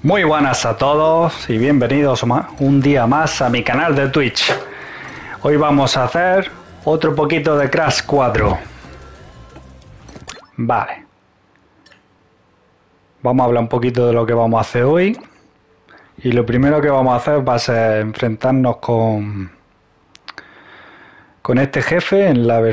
Muy buenas a todos y bienvenidos un día más a mi canal de Twitch. Hoy vamos a hacer otro poquito de Crash 4. Vale. Vamos a hablar un poquito de lo que vamos a hacer hoy. Y lo primero que vamos a hacer va a ser enfrentarnos con este jefe en la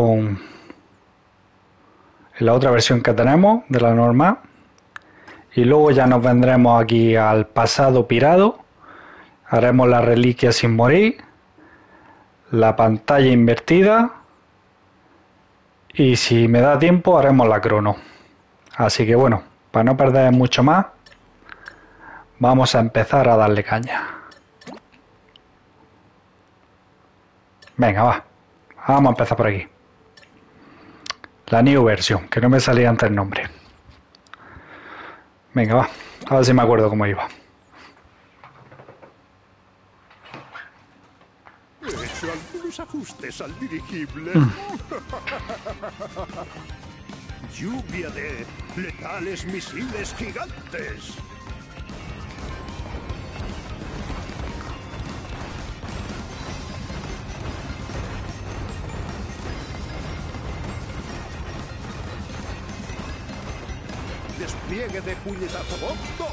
otra versión que tenemos de la normal. Y luego ya nos vendremos aquí al pasado pirado. Haremos la reliquia sin morir. La pantalla invertida. Y si me da tiempo haremos la crono. Así que bueno, para no perder mucho más, vamos a empezar a darle caña. Venga, va. Vamos a empezar por aquí. La new version, que no me salía antes el nombre. Venga, va. A ver si me acuerdo cómo iba. He hecho algunos ajustes al dirigible. Lluvia de letales misiles gigantes. Despliegue de puñetazo Bob 2.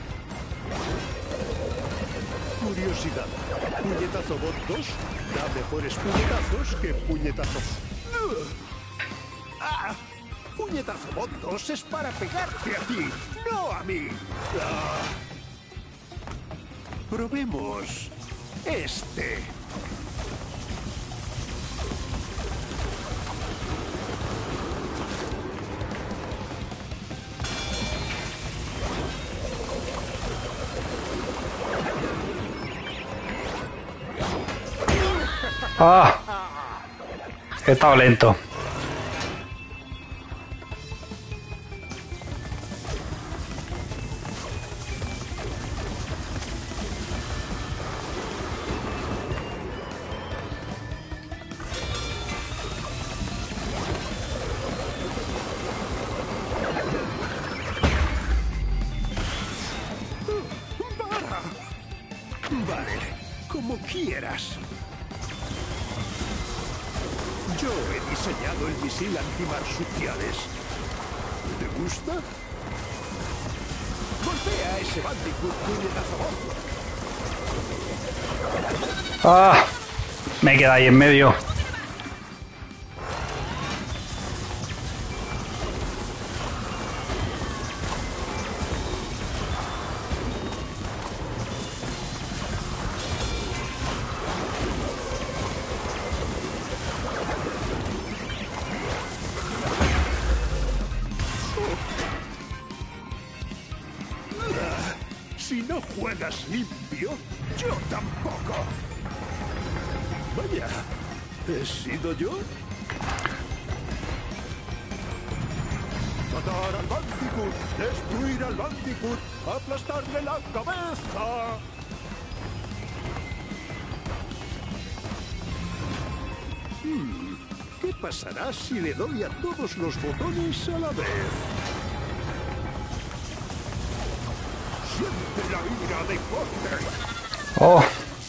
Curiosidad. Puñetazo Bot 2 da mejores puñetazos que puñetazos. ¡Ah! Puñetazo Bot 2 es para pegarte a ti, no a mí. ¡Ah! Probemos este. ¡Ah! He estado lento. Vale, como quieras. Yo he diseñado el misil antimarsupiales. ¿Te gusta? Golpea a ese bandicoot puñetazo. ¡Ah! Me queda ahí en medio. Si no juegas limpio, yo tampoco. Vaya, ¿he sido yo? Matar al bandicoot, destruir al bandicoot, aplastarle la cabeza. ¿Qué pasará si le doy a todos los botones a la vez? Siente la ira de Corte. ¡Oh!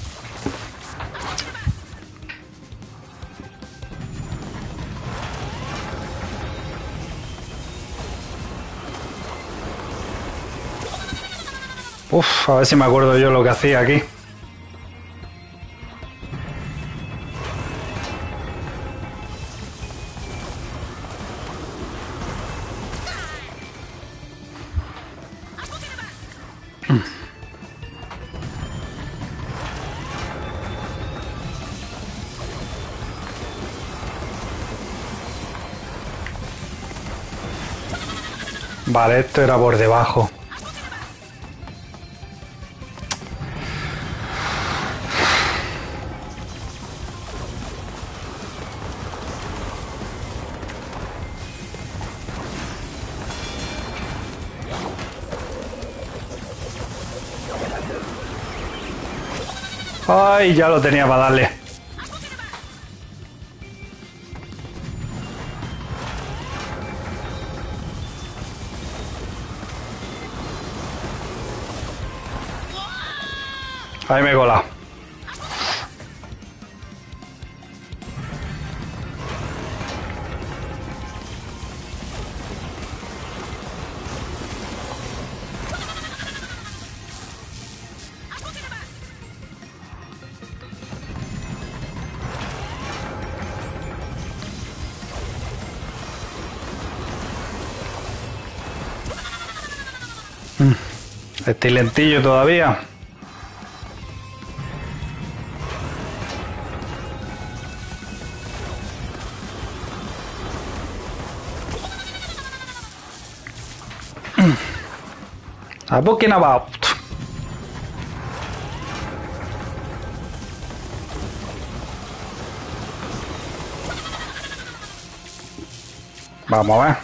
Uf, a ver si me acuerdo yo lo que hacía aquí. Vale, esto era por debajo. Ay, ya lo tenía para darle. Ahí me he colado. Estoy lentillo todavía. Talking about. Vamos a ver.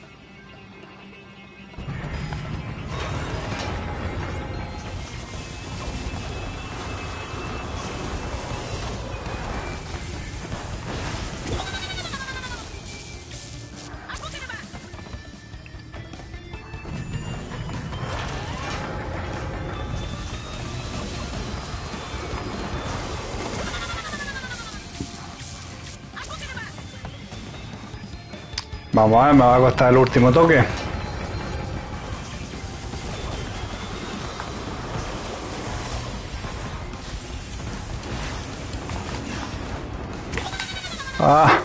Vamos a ver, me va a costar el último toque. Ah.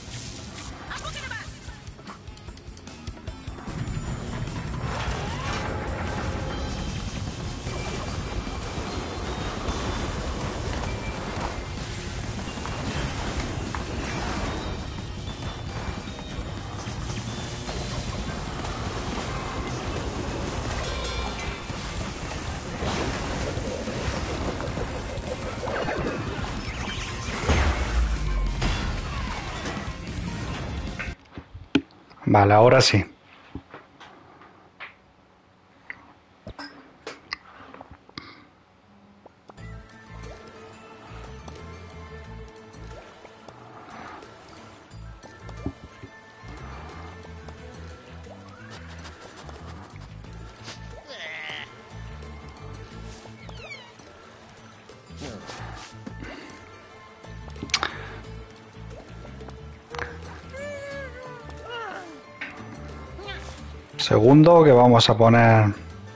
Vale, ahora sí. Segundo, que vamos a poner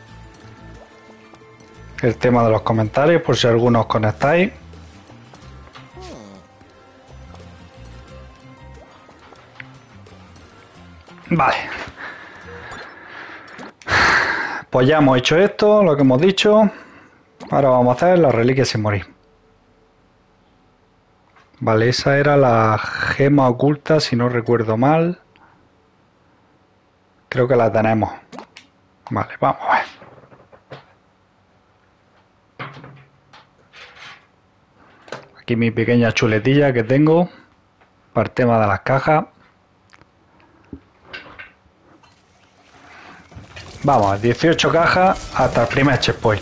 el tema de los comentarios por si algunos conectáis. Vale. Pues ya hemos hecho esto, lo que hemos dicho. Ahora vamos a hacer la reliquia sin morir. Vale, esa era la gema oculta, si no recuerdo mal. Creo que la tenemos. Vale, vamos a ver. Aquí mi pequeña chuletilla que tengo para el tema de las cajas. Vamos, 18 cajas hasta el primer checkpoint.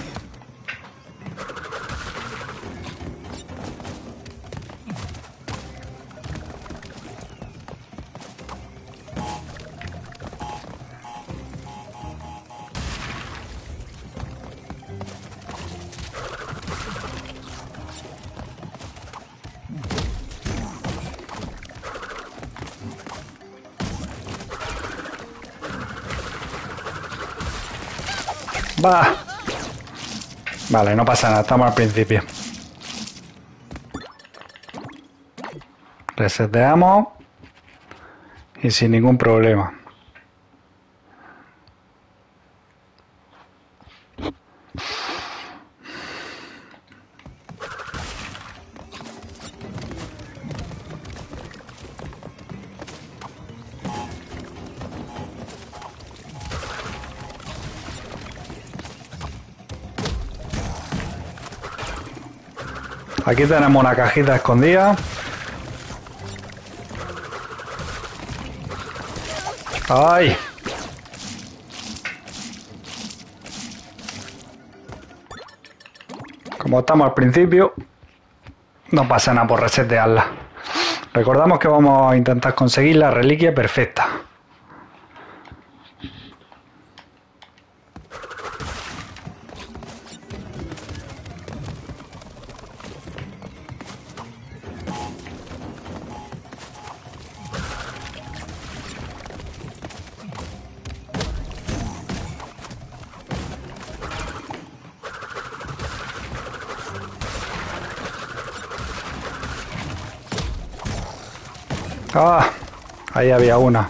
Va. Vale, no pasa nada, estamos al principio. Reseteamos y sin ningún problema. Aquí tenemos una cajita escondida. ¡Ay! Como estamos al principio, no pasa nada por resetearla. Recordamos que vamos a intentar conseguir la reliquia perfecta. Ah, ahí había una.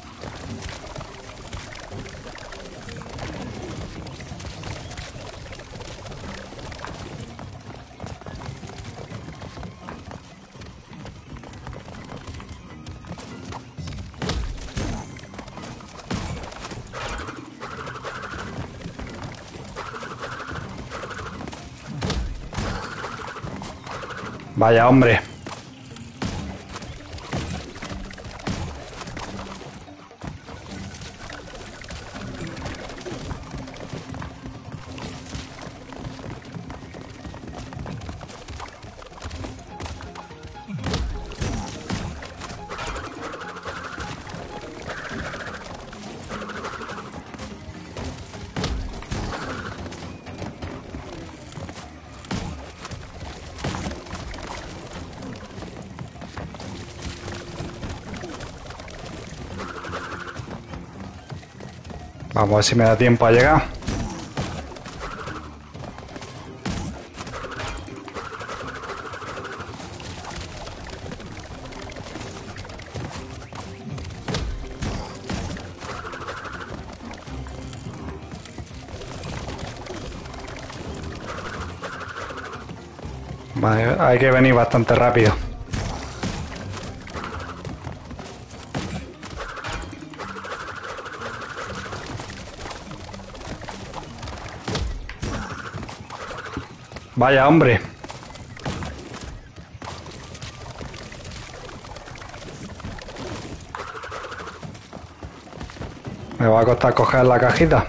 Vaya hombre. Vamos a ver si me da tiempo a llegar. Vale, hay que venir bastante rápido. Vaya hombre. Me va a costar coger la cajita.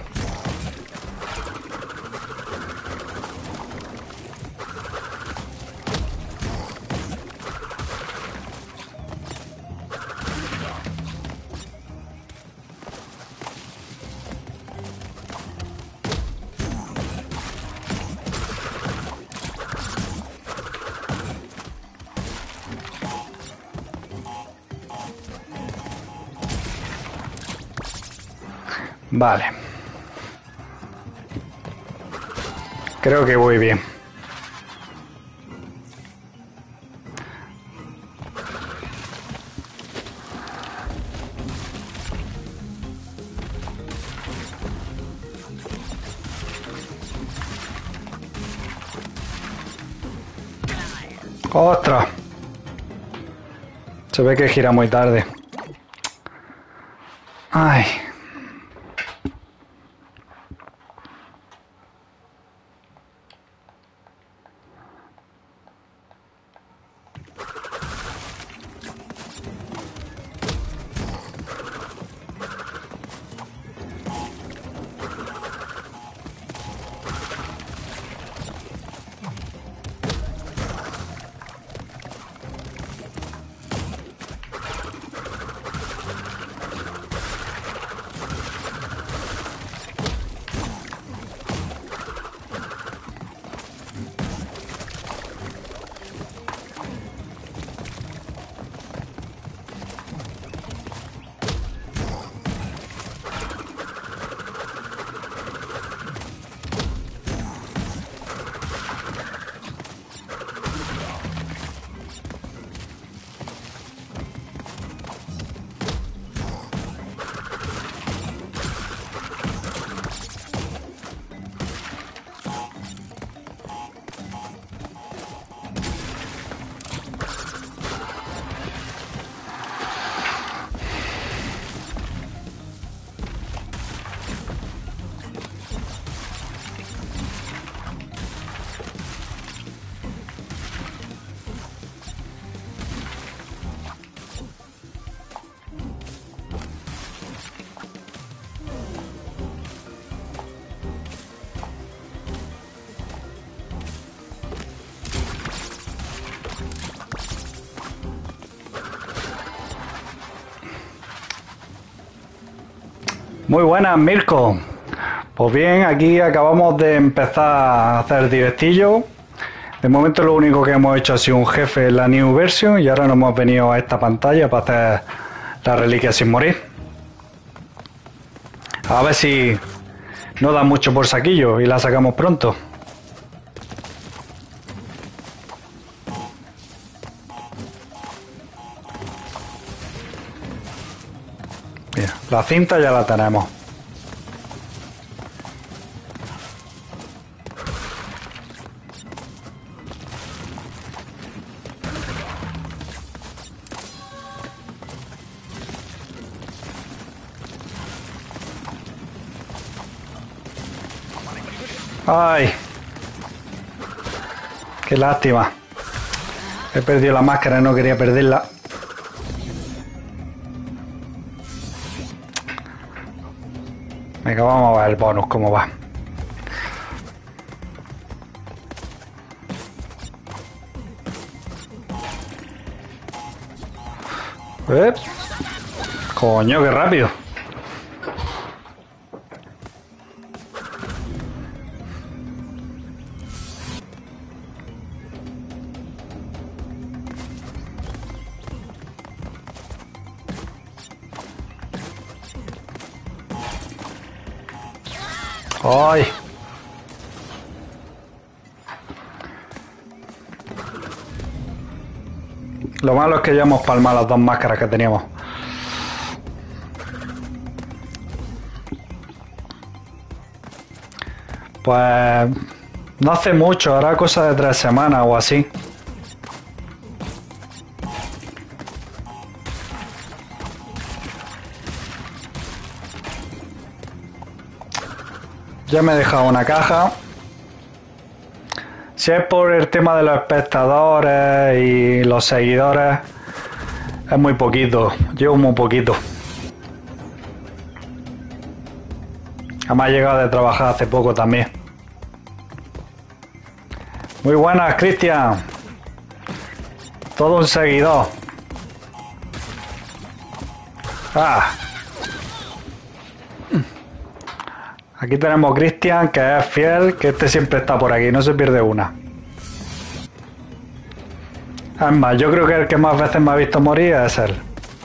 Vale. Creo que voy bien. ¡Ostras! Se ve que gira muy tarde. Ay. Muy buenas, Mirko. Pues bien, aquí acabamos de empezar a hacer directillo. De momento lo único que hemos hecho ha sido un jefe en la New Version y ahora nos hemos venido a esta pantalla para hacer la reliquia sin morir. A ver si no da mucho por saquillo y la sacamos pronto. La cinta ya la tenemos. ¡Ay! ¡Qué lástima! He perdido la máscara y no quería perderla. Venga, vamos a ver el bonus, cómo va. Coño, qué rápido. ¡Ay! Lo malo es que ya hemos palmado las dos máscaras que teníamos. Pues no hace mucho, hará cosa de 3 semanas o así. Ya me he dejado una caja. Si es por el tema de los espectadores y los seguidores, es muy poquito. Llevo muy poquito. Además he llegado de trabajar hace poco también. Muy buenas, Cristian. Todo un seguidor. Aquí tenemos a Cristian, que es fiel, que este siempre está por aquí, no se pierde una. Es más, yo creo que el que más veces me ha visto morir es él.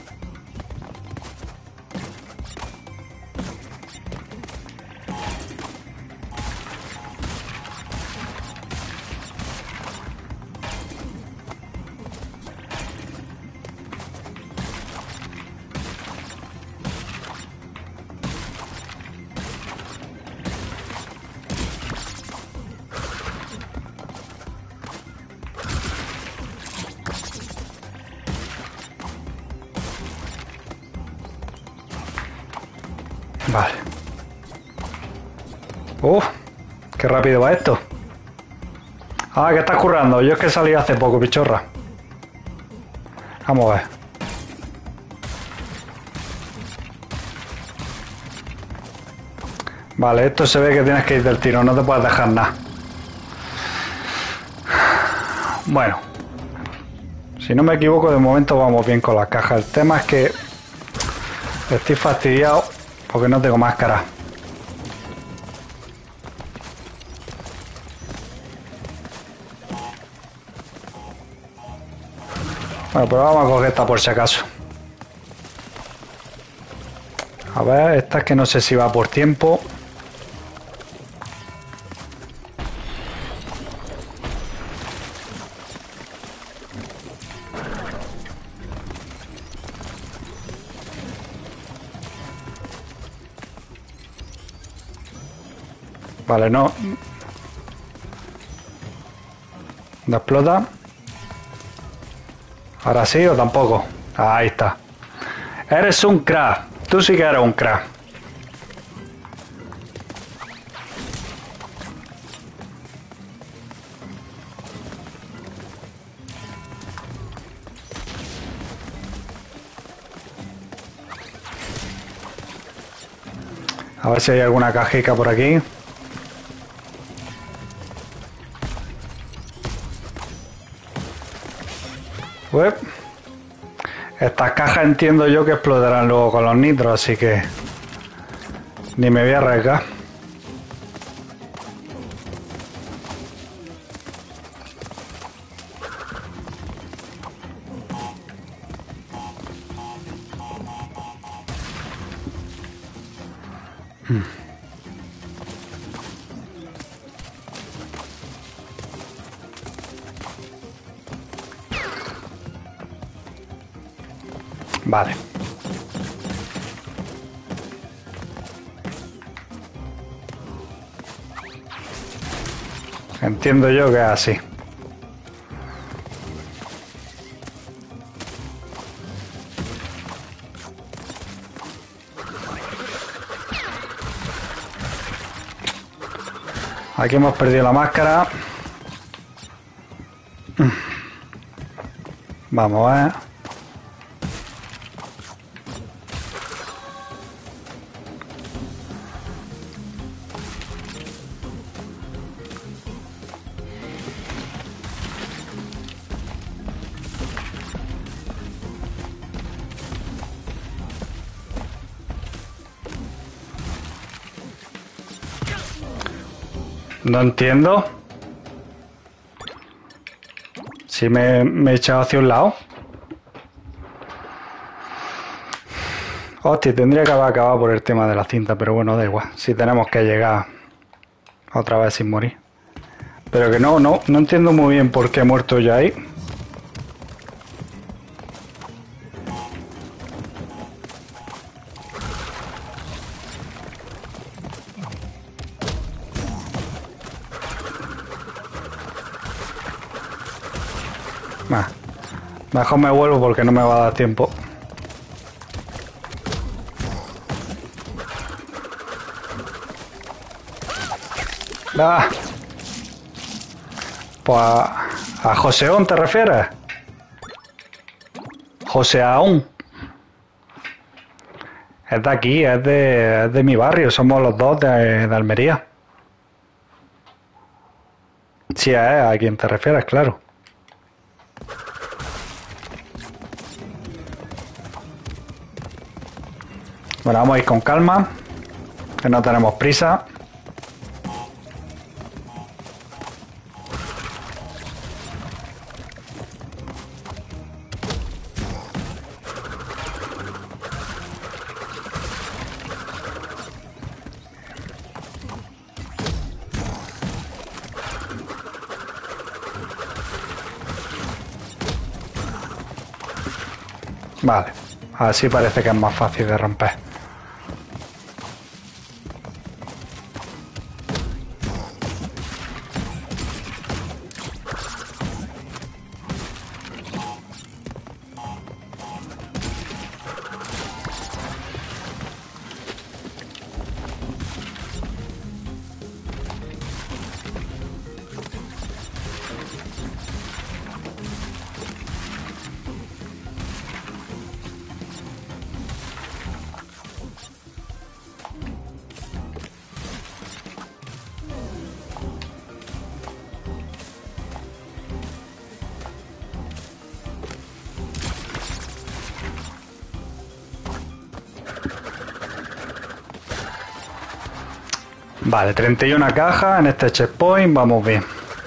Vale. Uf, qué rápido va esto. Ah, ¿qué estás currando? Yo es que salí hace poco, pichorra. Vamos a ver. Vale, esto se ve que tienes que ir del tiro, no te puedes dejar nada. Bueno. Si no me equivoco, de momento vamos bien con las cajas. El tema es que estoy fastidiado porque no tengo máscara. Bueno, pero vamos a coger esta por si acaso. A ver, esta es que no sé si va por tiempo. Vale, no. ¿No explota? ¿Ahora sí o tampoco? Ahí está. Eres un crack. Tú sí que eres un crack. A ver si hay alguna cajica por aquí. Uep. Estas cajas entiendo yo que explotarán luego con los nitros, así que ni me voy a arriesgar. Vale. Entiendo yo que es así. Aquí hemos perdido la máscara. Vamos a ver. No entiendo. Si me he echado hacia un lado. Hostia, tendría que haber acabado por el tema de la cinta, pero bueno, da igual. Si tenemos que llegar otra vez sin morir. Pero que no entiendo muy bien por qué he muerto yo ahí. Nah, mejor me vuelvo porque no me va a dar tiempo. Ah. Pues a Joseón te refieres. Joseaún. Es de aquí, es de mi barrio, somos los dos de Almería. Sí, es a quien te refieres, claro. Bueno, vamos a ir con calma, que no tenemos prisa. Vale, así parece que es más fácil de romper. Vale, 31 cajas en este checkpoint, vamos bien.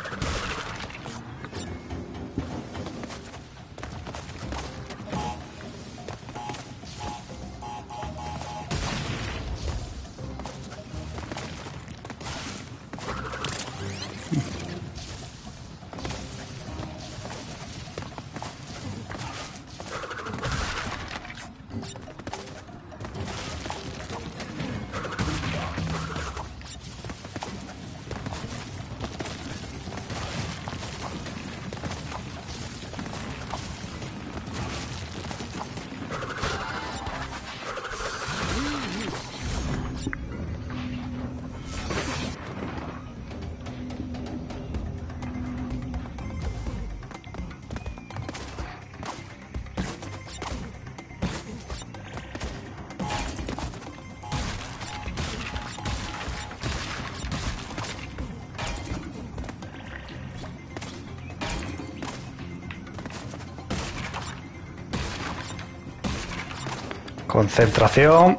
Concentración.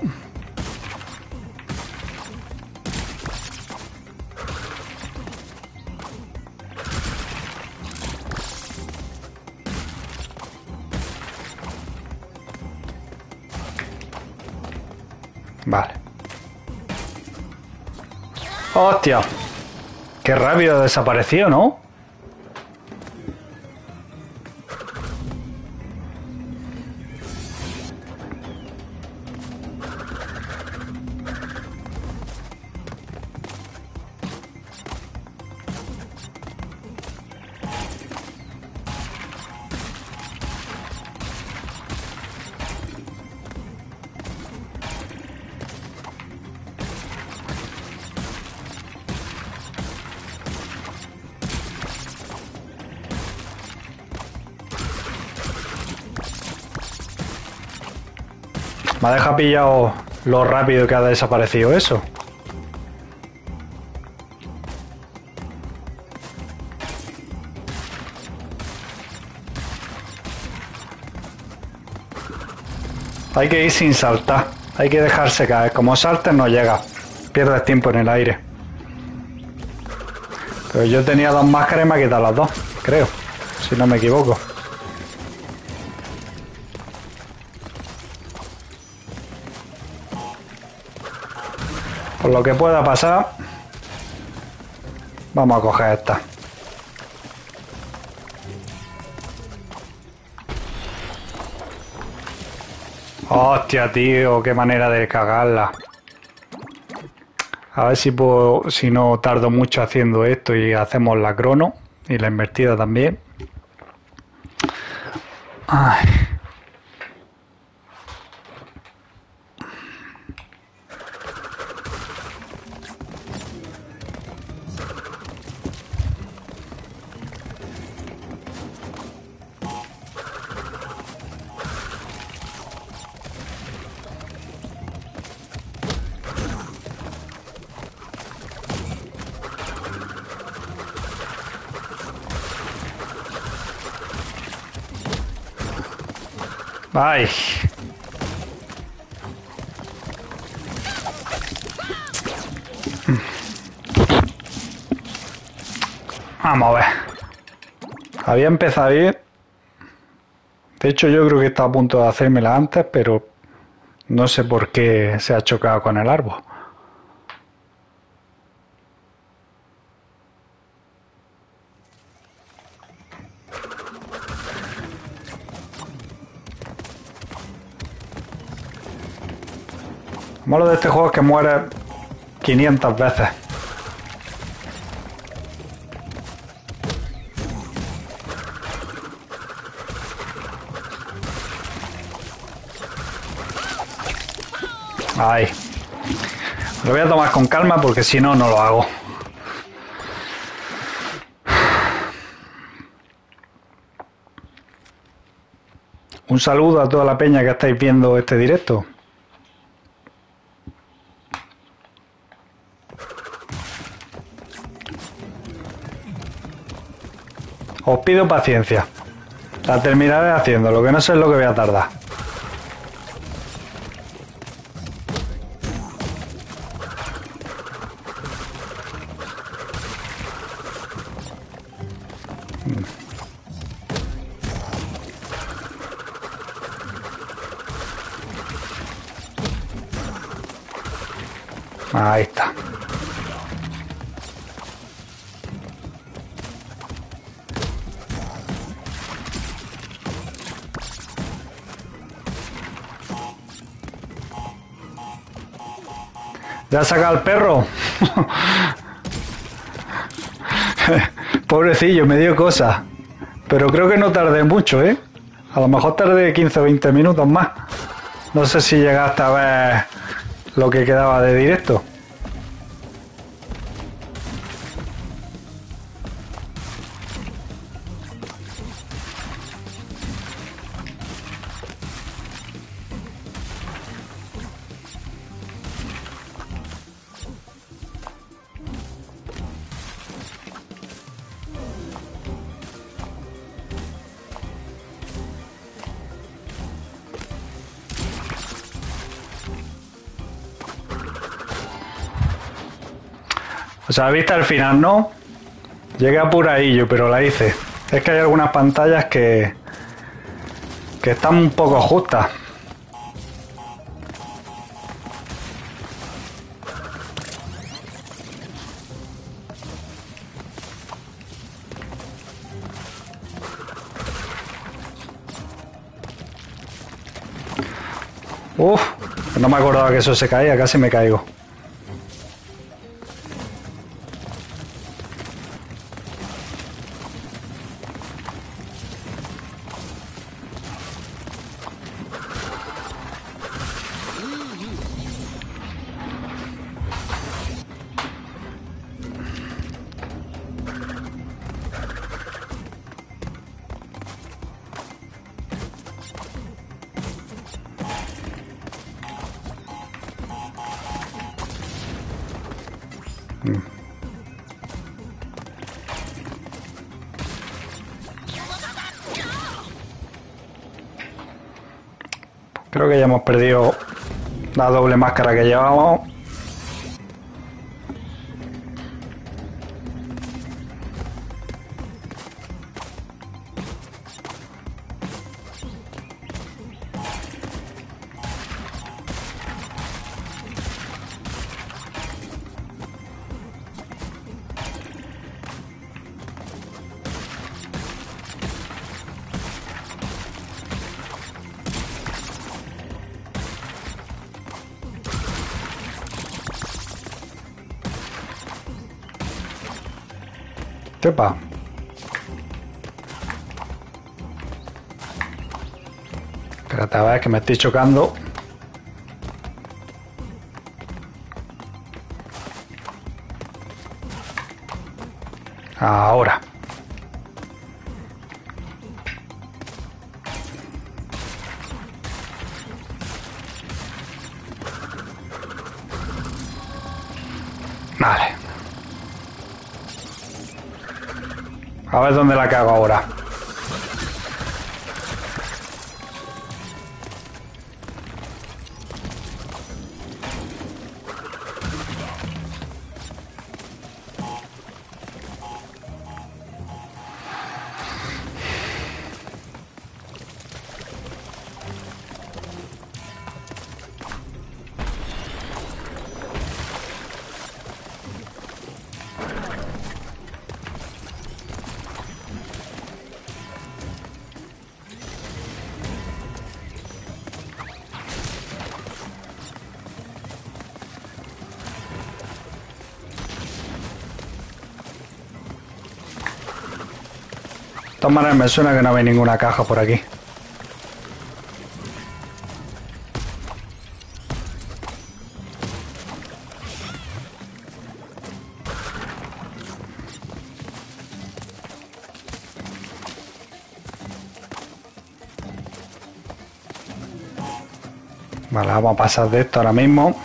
Vale. ¡Hostia! Qué rápido desapareció, ¿no? Me ha dejado pillado lo rápido que ha desaparecido eso. Hay que ir sin saltar. Hay que dejarse caer. Como saltes no llega. Pierdes tiempo en el aire. Pero yo tenía 2 máscaras y me ha quitado las 2, creo. Si no me equivoco. Por lo que pueda pasar, vamos a coger esta. Hostia, tío, qué manera de cagarla. A ver si puedo, si no tardo mucho haciendo esto y hacemos la crono y la invertida también. Ay. Ay. Vamos a ver. Había empezado bien. De hecho, yo creo que estaba a punto de hacérmela antes, pero no sé por qué se ha chocado con el árbol. Lo malo de este juego es que muere 500 veces. Ay. Lo voy a tomar con calma porque si no, no lo hago. Un saludo a toda la peña que estáis viendo este directo. Os pido paciencia. La terminaré haciendo, lo que no sé es lo que voy a tardar. Ahí está. ¿Ya has sacado al perro? Pobrecillo, me dio cosa. Pero creo que no tardé mucho, ¿eh? A lo mejor tardé 15 o 20 minutos más. No sé si llegaste a ver lo que quedaba de directo. O sea, viste al final, ¿no? Llegué apuradillo, pero la hice. Es que hay algunas pantallas que están un poco justas. Uf, no me acordaba que eso se caía, casi me caigo. Creo que ya hemos perdido la doble máscara que llevamos. Sepa. Espérate a ver que me estoy chocando. Ahora. Vale. A ver dónde la cago ahora. De todas maneras me suena que no hay ninguna caja por aquí. Vale, vamos a pasar de esto ahora mismo.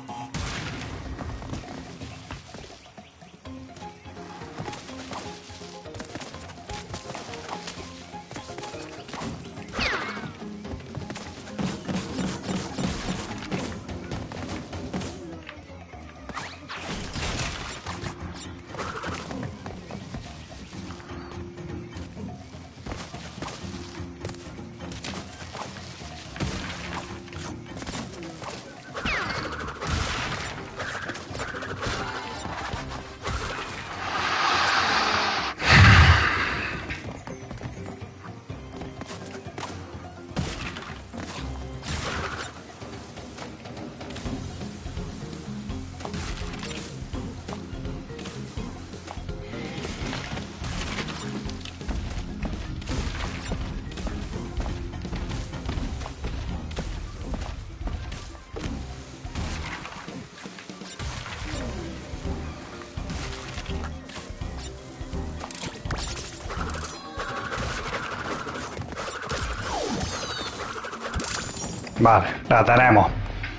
Vale, la tenemos.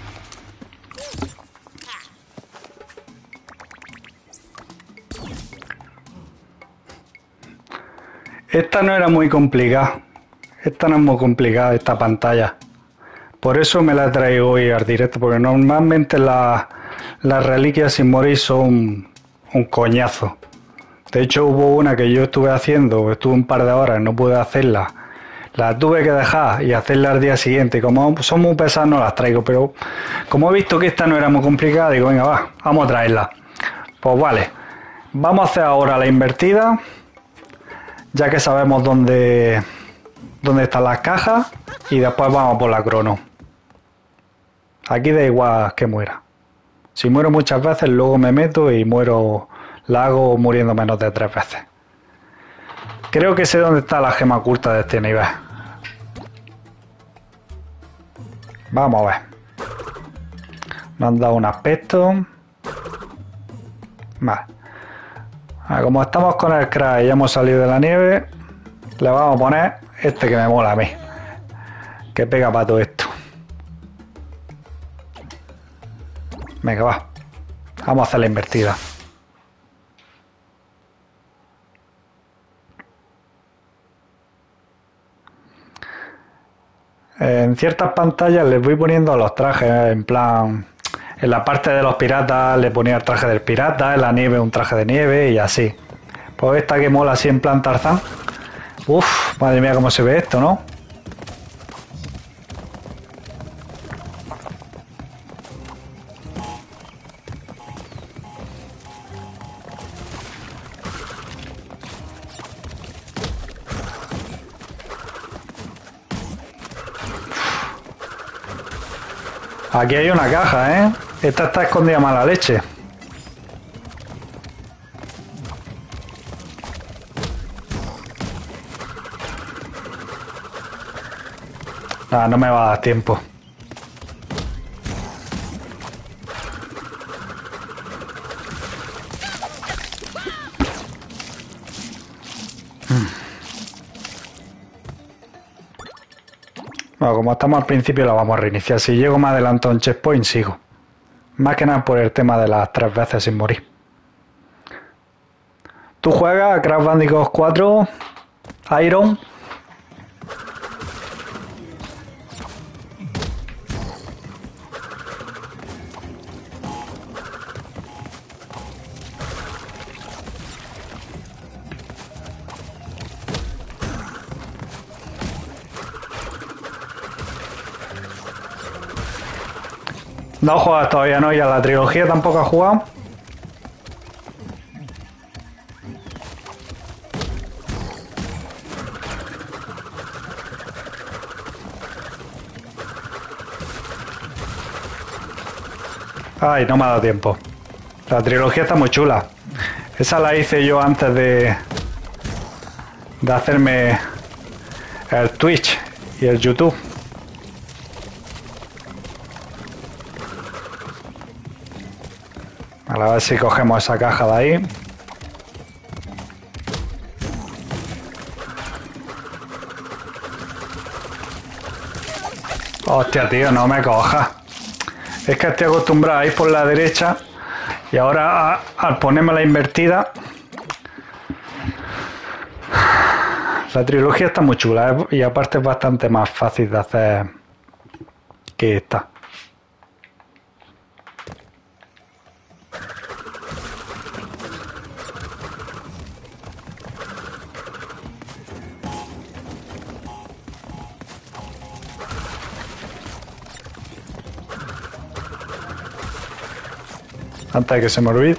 Esta no era muy complicada. Esta no es muy complicada, esta pantalla. Por eso me la traigo hoy al directo, porque normalmente las reliquias sin morir son un coñazo. De hecho hubo una que yo estuve haciendo, estuve un par de horas, no pude hacerla. La tuve que dejar y hacerla al día siguiente. Como son muy pesadas no las traigo, pero como he visto que esta no era muy complicada, digo, venga, va, vamos a traerla. Pues vale, vamos a hacer ahora la invertida, ya que sabemos dónde están las cajas, y después vamos por la crono. Aquí da igual que muera. Si muero muchas veces, luego me meto y muero, la hago muriendo menos de 3 veces. Creo que sé dónde está la gema oculta de este nivel. Vamos a ver. Me han dado un aspecto. Vale. Como estamos con el crash y ya hemos salido de la nieve, le vamos a poner este que me mola a mí. Que pega para todo esto. Venga, va. Vamos a hacer la invertida. En ciertas pantallas les voy poniendo los trajes, en plan, en la parte de los piratas le ponía el traje del pirata, en la nieve un traje de nieve y así. Pues esta que mola así en plan Tarzán. Uf, madre mía cómo se ve esto, ¿no? Aquí hay una caja, ¿eh? Esta está escondida mala leche. Ah, no me va a dar tiempo. Bueno, como estamos al principio la vamos a reiniciar. Si llego más adelante a un checkpoint, sigo. Más que nada por el tema de las 3 veces sin morir. ¿Tú juegas a Crash Bandicoot 4 Iron? No juegas todavía, ¿no? ¿Y a la trilogía tampoco has jugado? Ay, no me ha dado tiempo. La trilogía está muy chula. Esa la hice yo antes de hacerme el Twitch y el YouTube. A ver si cogemos esa caja de ahí. Hostia, tío, no me cojas. Es que estoy acostumbrado a ir por la derecha y ahora al ponerme la invertida. La trilogía está muy chula, ¿eh? Y aparte es bastante más fácil de hacer que esta. Antes de que se me olvide.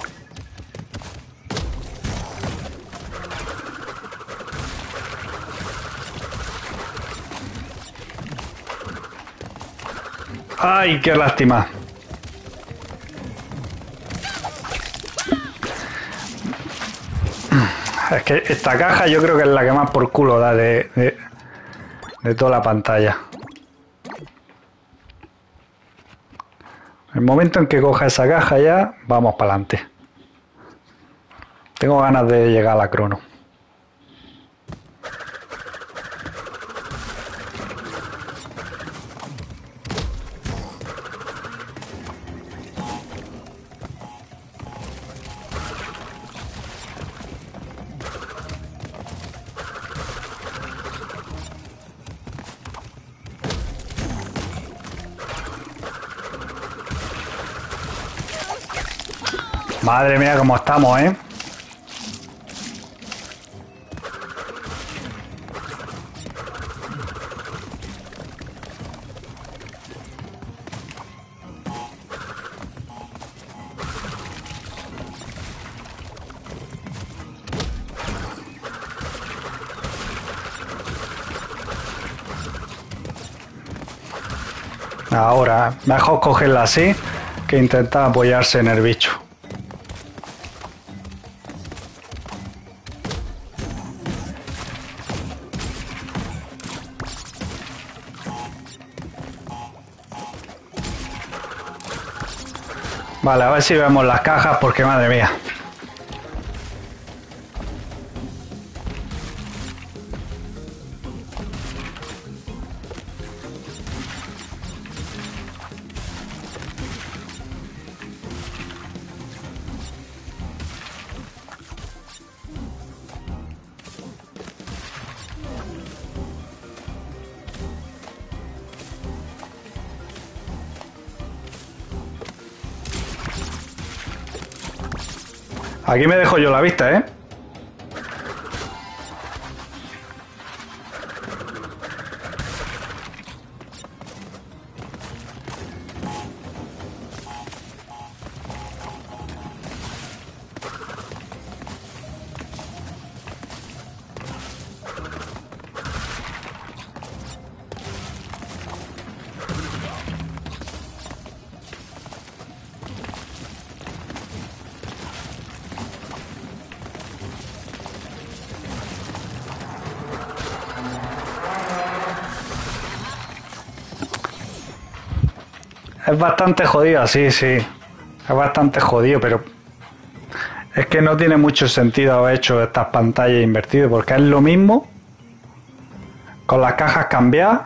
¡Ay, qué lástima! Es que esta caja yo creo que es la que más por culo da de toda la pantalla. El momento en que coja esa caja ya, vamos para adelante. Tengo ganas de llegar a la crono. Madre mía, cómo estamos, ¿eh? Ahora, mejor cogerla así que intentar apoyarse en el bicho. Vale, a ver si vemos las cajas porque madre mía. Aquí me dejo yo la vista, ¿eh? Es bastante jodido, sí, sí. Es bastante jodido, pero es que no tiene mucho sentido haber hecho estas pantallas invertidas, porque es lo mismo con las cajas cambiadas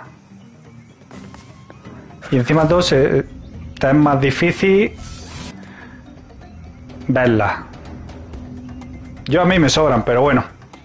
y encima todo te es más difícil verlas. Yo a mí me sobran, pero bueno.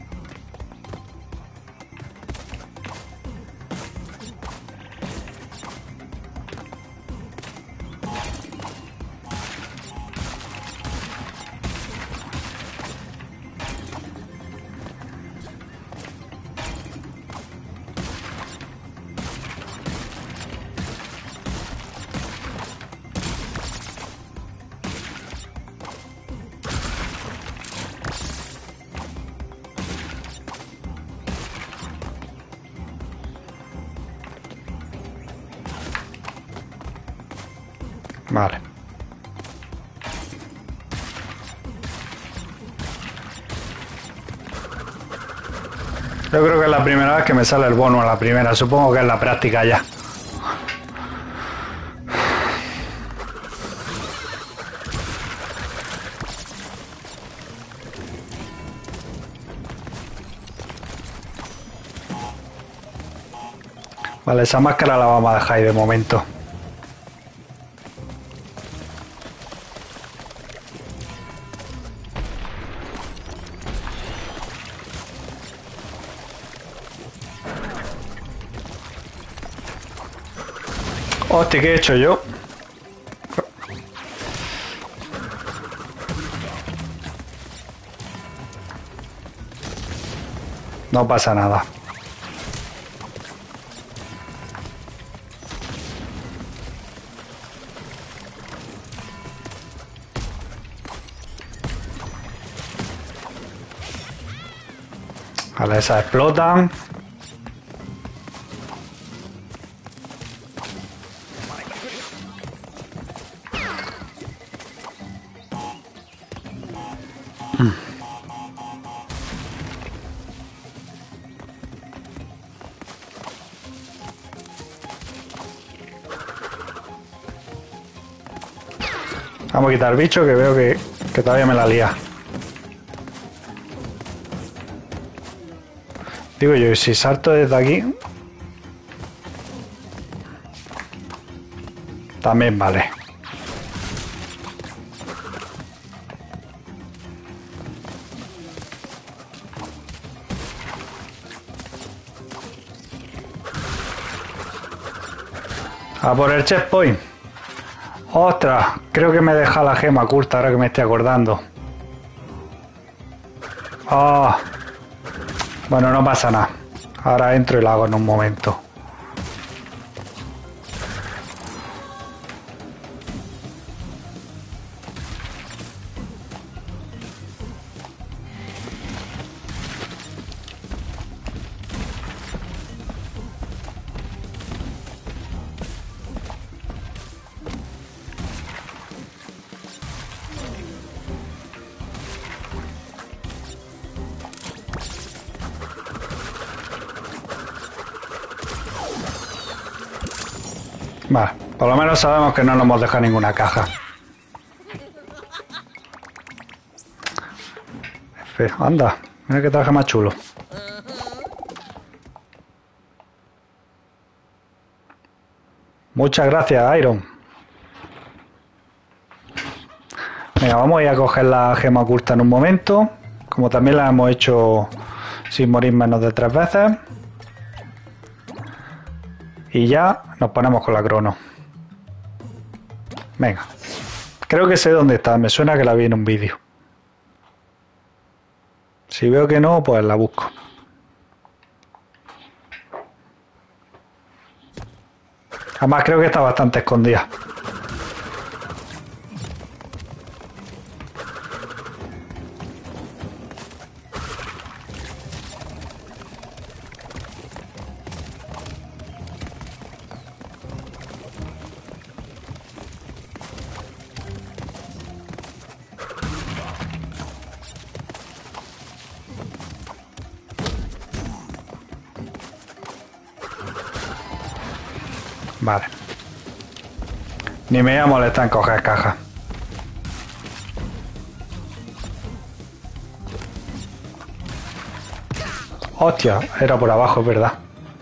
Vale. Yo creo que es la primera vez que me sale el bono a la primera. Supongo que es la práctica ya. Vale, esa máscara la vamos a dejar ahí de momento. Hostia, ¿qué he hecho yo? No pasa nada. Vale, esas explotan. Vamos a quitar el bicho que veo que todavía me la lía. Digo yo, si salto desde aquí... También vale. A por el checkpoint. ¡Ostras! Creo que me deja la gema oculta ahora que me estoy acordando. ¡Oh! Bueno, no pasa nada. Ahora entro y la hago en un momento. Vale, por lo menos sabemos que no nos hemos dejado ninguna caja. Anda, mira que traje más chulo. Muchas gracias, Iron. Venga, vamos a ir a coger la gema oculta en un momento. Como también la hemos hecho sin morir menos de 3 veces. Y ya nos ponemos con la crono. Venga. Creo que sé dónde está. Me suena que la vi en un vídeo. Si veo que no, pues la busco. Además creo que está bastante escondida. Vale. Ni me voy a molestar en coger cajas. Hostia, era por abajo, es verdad.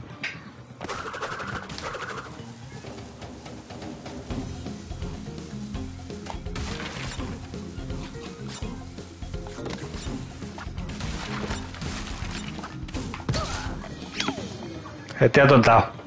Estoy atontado.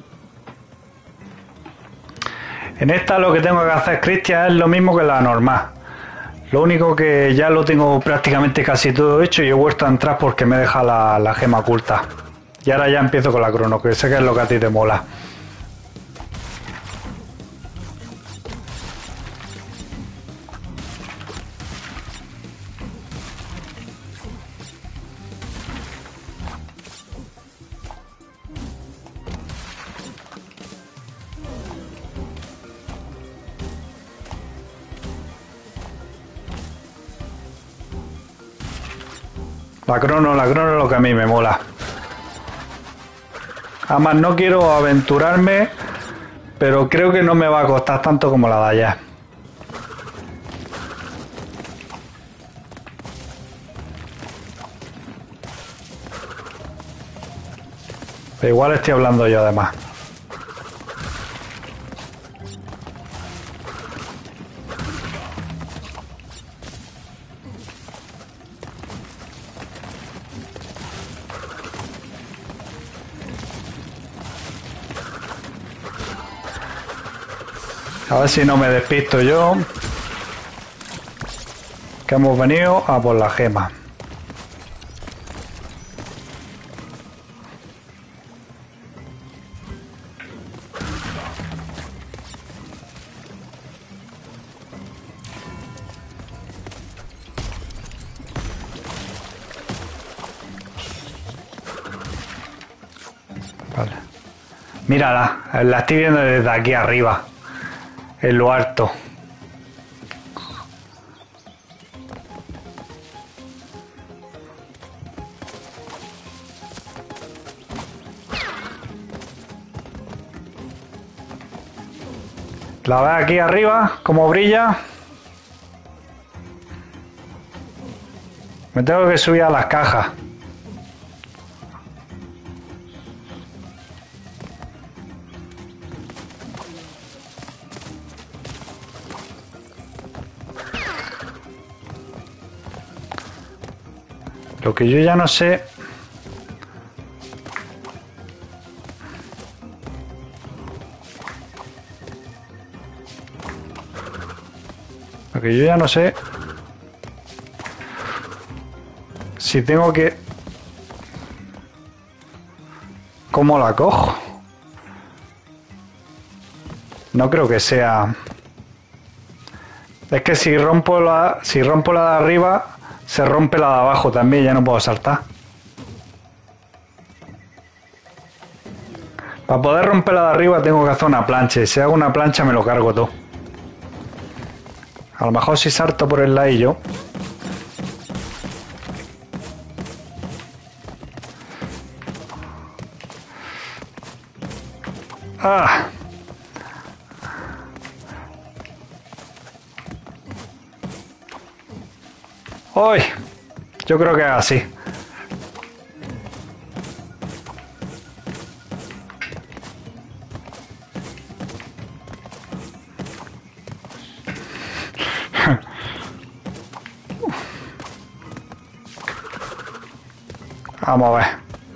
En esta lo que tengo que hacer, Cristian, es lo mismo que la normal. Lo único que ya lo tengo prácticamente casi todo hecho y he vuelto a entrar porque me deja la gema oculta. Y ahora ya empiezo con la crono, que sé que es lo que a ti te mola. La crono es lo que a mí me mola. Además no quiero aventurarme, pero creo que no me va a costar tanto como la de allá. Pero igual estoy hablando yo además. A ver si no me despisto yo. Que hemos venido a por la gema. Vale. Mírala, la estoy viendo desde aquí arriba. En lo alto. ¿La ves aquí arriba? ¿Cómo brilla? Me tengo que subir a las cajas. Lo que yo ya no sé... Lo que yo ya no sé... Si tengo que... ¿Cómo la cojo? No creo que sea... Es que si rompo la de arriba... Se rompe la de abajo también, ya no puedo saltar. Para poder romper la de arriba tengo que hacer una plancha. Y si hago una plancha me lo cargo todo. A lo mejor si salto por el ladillo. ¡Ah! ¡Uy! Yo creo que es así. Vamos a ver.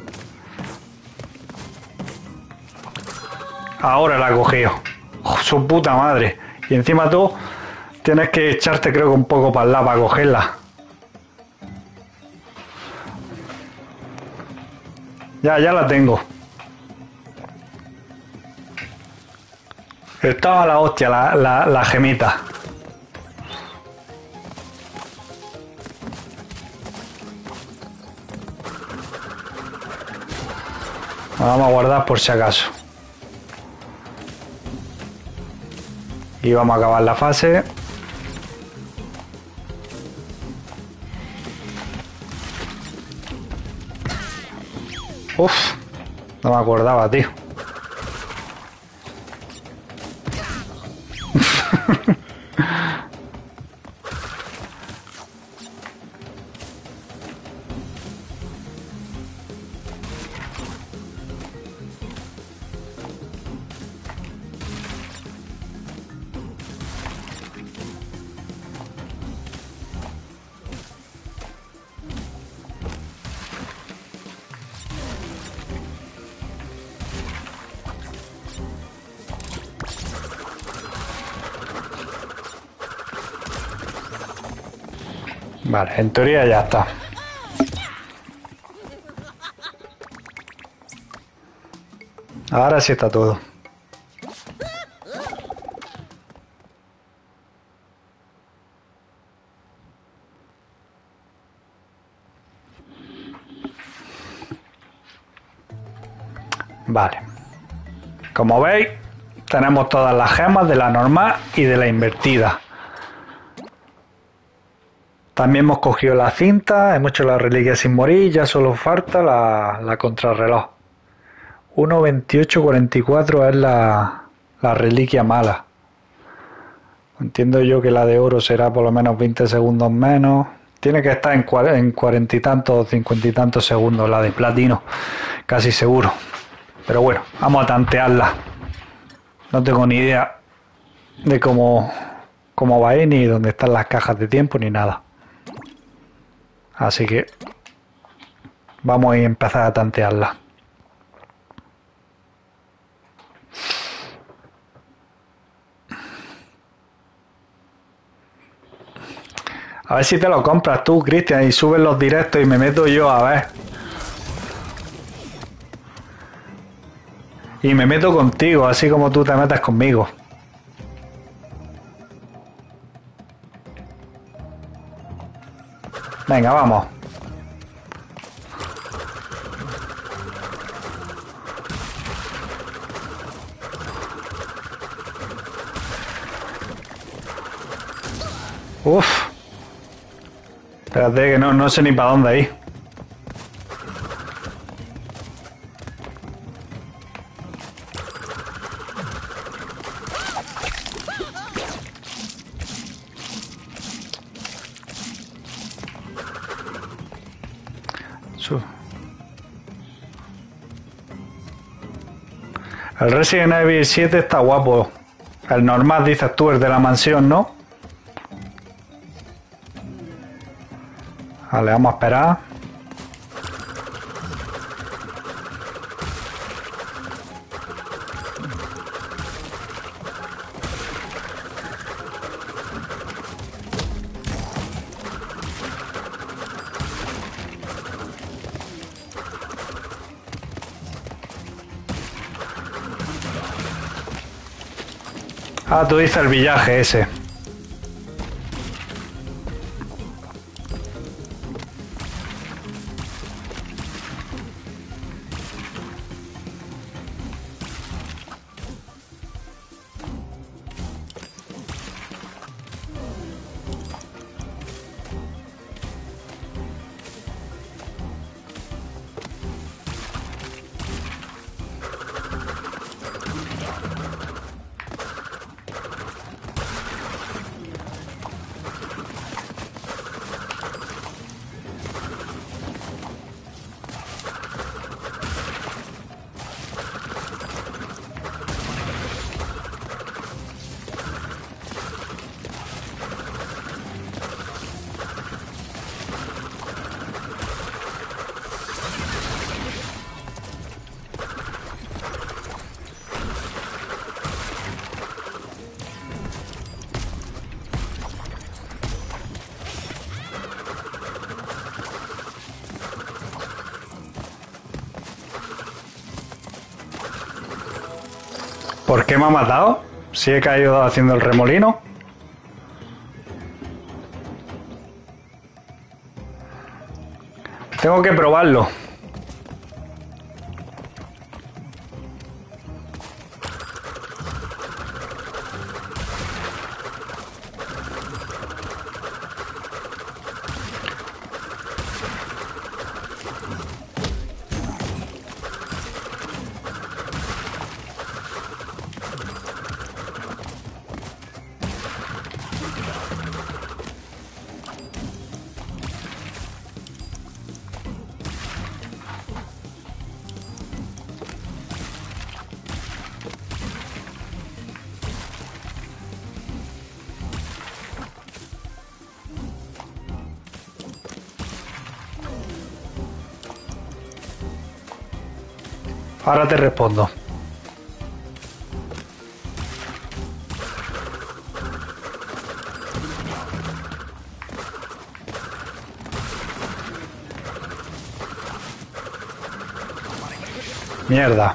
Ahora la he cogido. Oh, su puta madre. Y encima tú tienes que echarte creo que un poco para el lado para cogerla. Ya la tengo. Estaba la hostia, la gemita. La vamos a guardar por si acaso. Y vamos a acabar la fase. Uf, no me acordaba, tío. Vale, en teoría ya está. Ahora sí está todo. Vale. Como veis, tenemos todas las gemas de la normal y de la invertida. También hemos cogido la cinta, hemos hecho la reliquia sin morir, ya solo falta la contrarreloj. 1.28.44 es la reliquia mala. Entiendo yo que la de oro será por lo menos 20 segundos menos. Tiene que estar en 40 y tantos, 50 y tantos segundos la de platino, casi seguro. Pero bueno, vamos a tantearla. No tengo ni idea de cómo va a ir, ni dónde están las cajas de tiempo, ni nada. Así que vamos a empezar a tantearla. A ver si te lo compras tú, Cristian, y subes los directos y me meto yo a ver. Y me meto contigo, así como tú te metes conmigo. Venga, vamos. Uf. Espérate que no sé ni para dónde ir. El Resident Evil 7 está guapo. El normal, dices tú, el de la mansión, ¿no? Vale, vamos a esperar. Ah, tú dices el villaje ese. ¿Por qué me ha matado? Si he caído haciendo el remolino. Tengo que probarlo. Ahora te respondo. Mierda.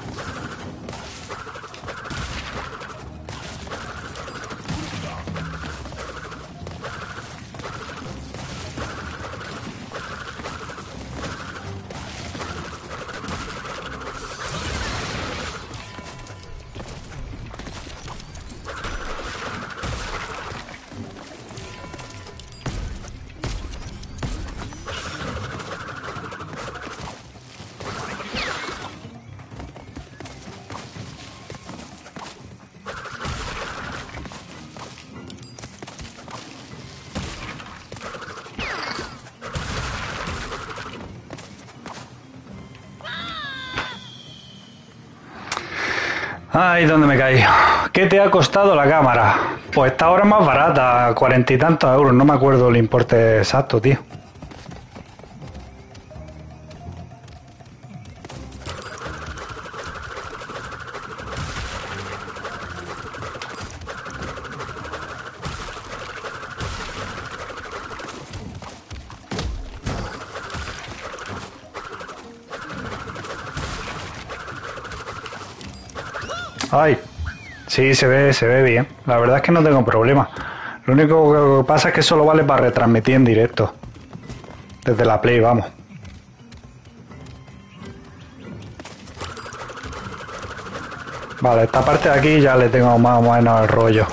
Ay, ¿dónde me caí? ¿Qué te ha costado la cámara? Pues esta ahora es más barata, 40 y tantos euros. No me acuerdo el importe exacto, tío. Ay, sí, se ve bien. La verdad es que no tengo problema. Lo único que pasa es que solo vale para retransmitir en directo. Desde la Play, vamos. Vale, esta parte de aquí ya le tengo más o menos el rollo.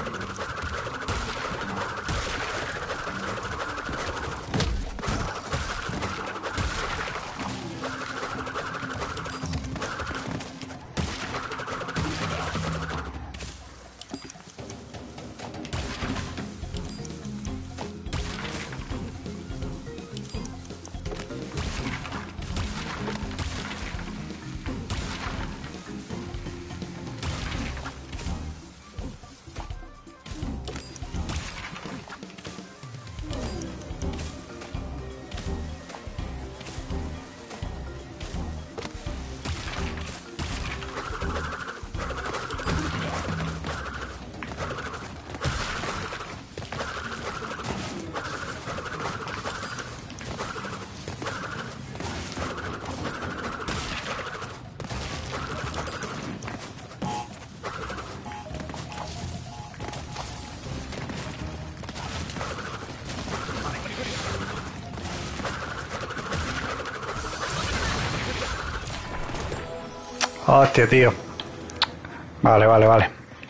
Hostia, tío. Vale.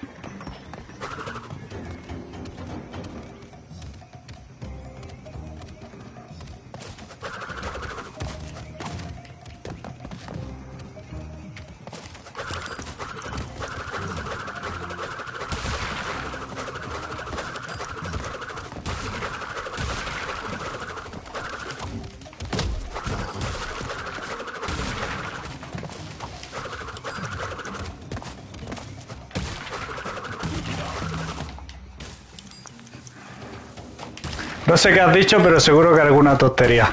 No sé qué has dicho, pero seguro que alguna tontería.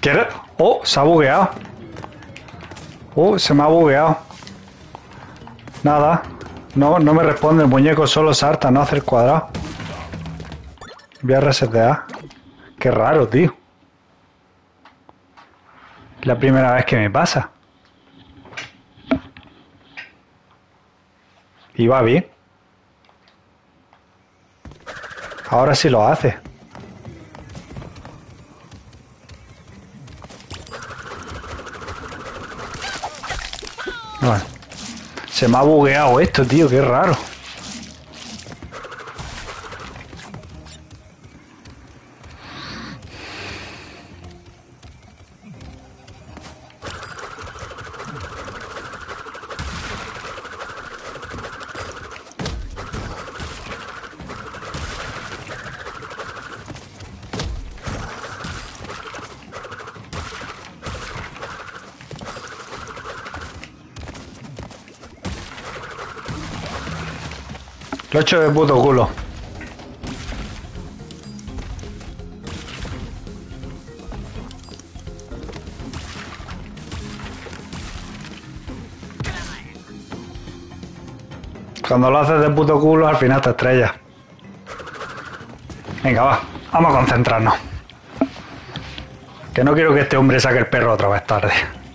¿Quieres? Oh, se ha bugueado. Se me ha bugueado. Nada. No me responde el muñeco, solo salta, no hace el cuadrado. Voy a resetear. Qué raro, tío. La primera vez que me pasa. Y va bien. Ahora sí lo hace. Bueno. Se me ha bugueado esto, tío, qué raro. Lo he hecho de puto culo. Cuando lo haces de puto culo, al final te estrellas. Venga, va. Vamos a concentrarnos. Que no quiero que este hombre saque el perro otra vez tarde.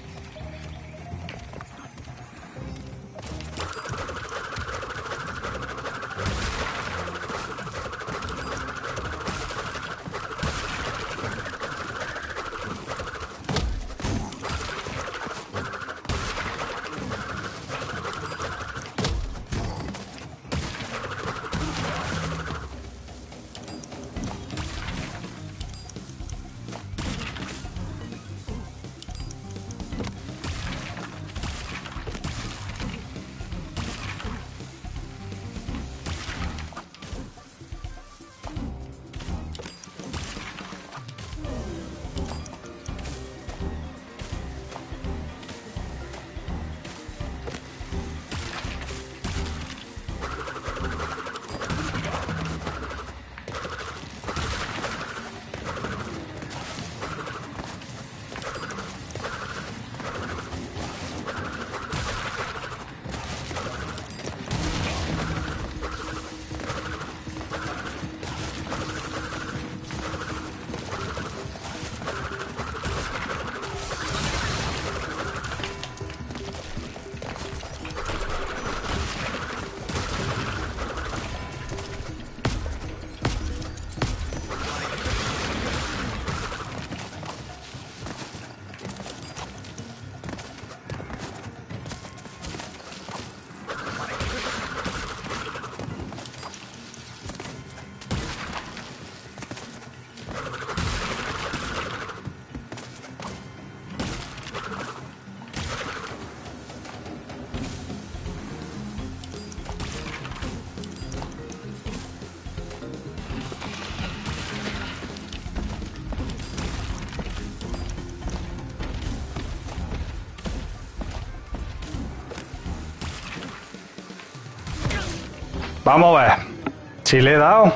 Vamos a ver. Si le he dado.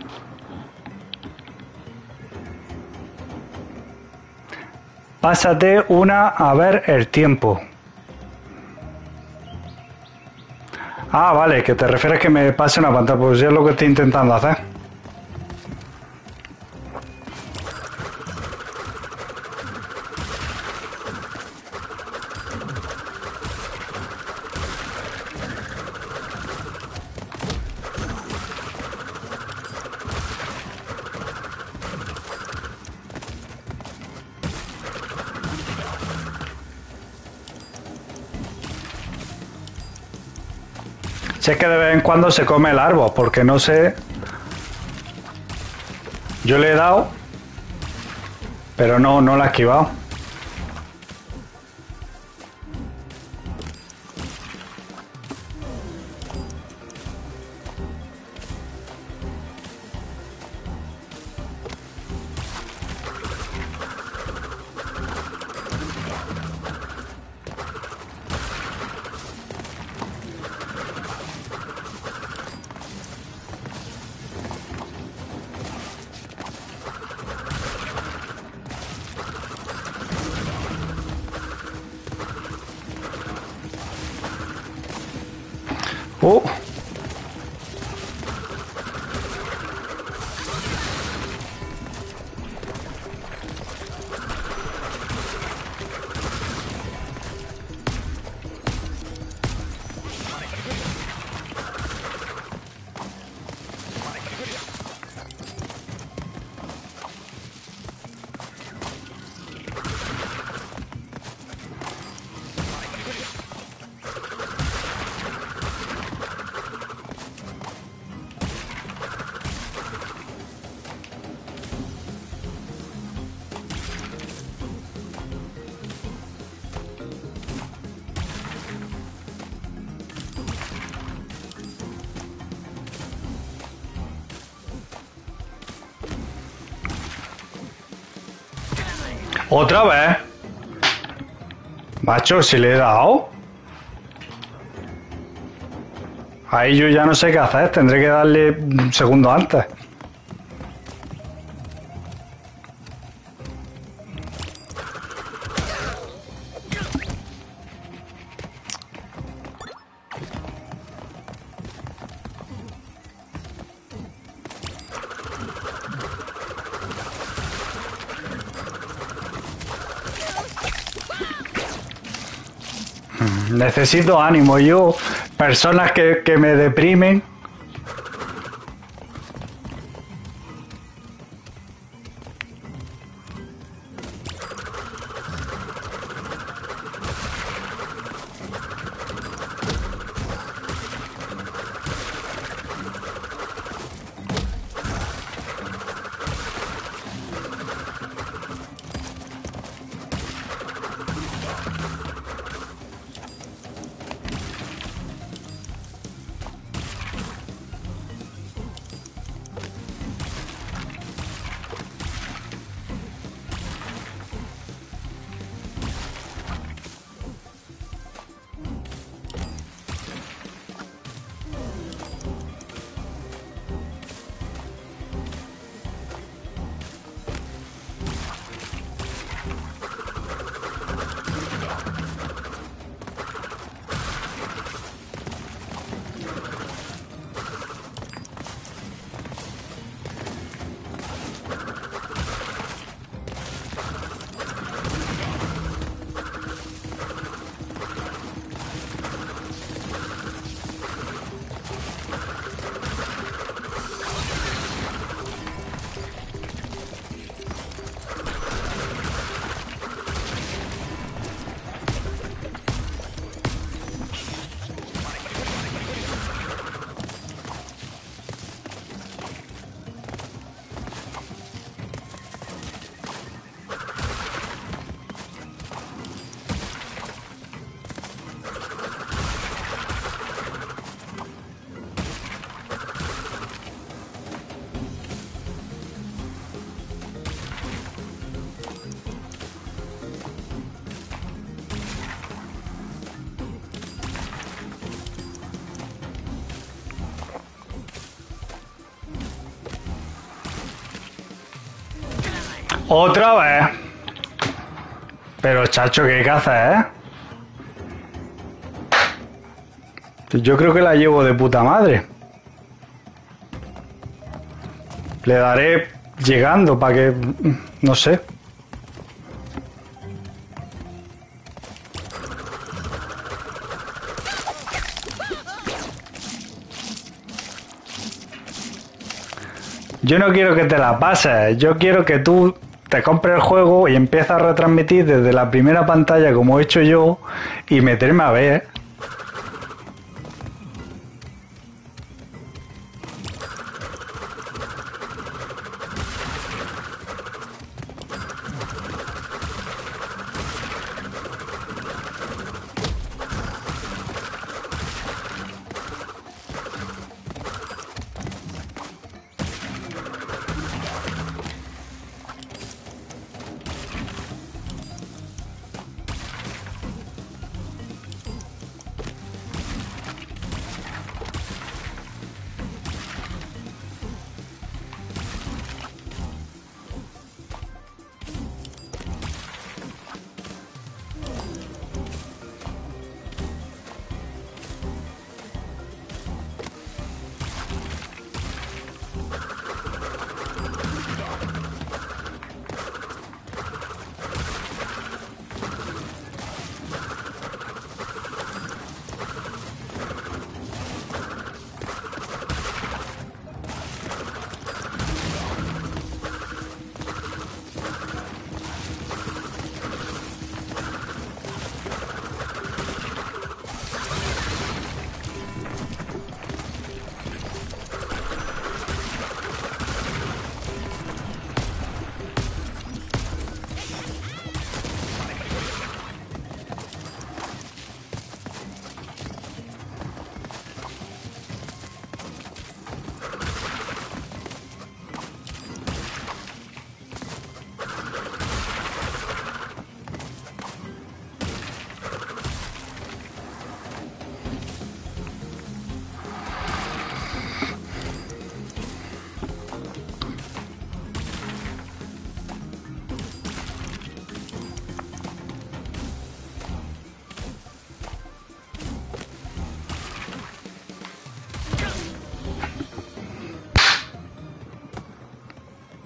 Pásate una a ver el tiempo. Ah, vale, que te refieres que me pase una pantalla. Pues yo es lo que estoy intentando hacer. Si es que de vez en cuando se come el árbol, porque no sé. Yo le he dado, pero no la he esquivado. Oh. ¿Otra vez? Macho, si le he dado. Ahí yo ya no sé qué hacer. Tendré que darle un segundo antes. Necesito ánimo. Yo, personas que me deprimen. Otra vez. Pero chacho, ¿qué haces, Yo creo que la llevo de puta madre. Le daré llegando para que... No sé. Yo no quiero que te la pases. Yo quiero que tú te compres el juego y empieces a retransmitir desde la primera pantalla como he hecho yo y meterme a ver.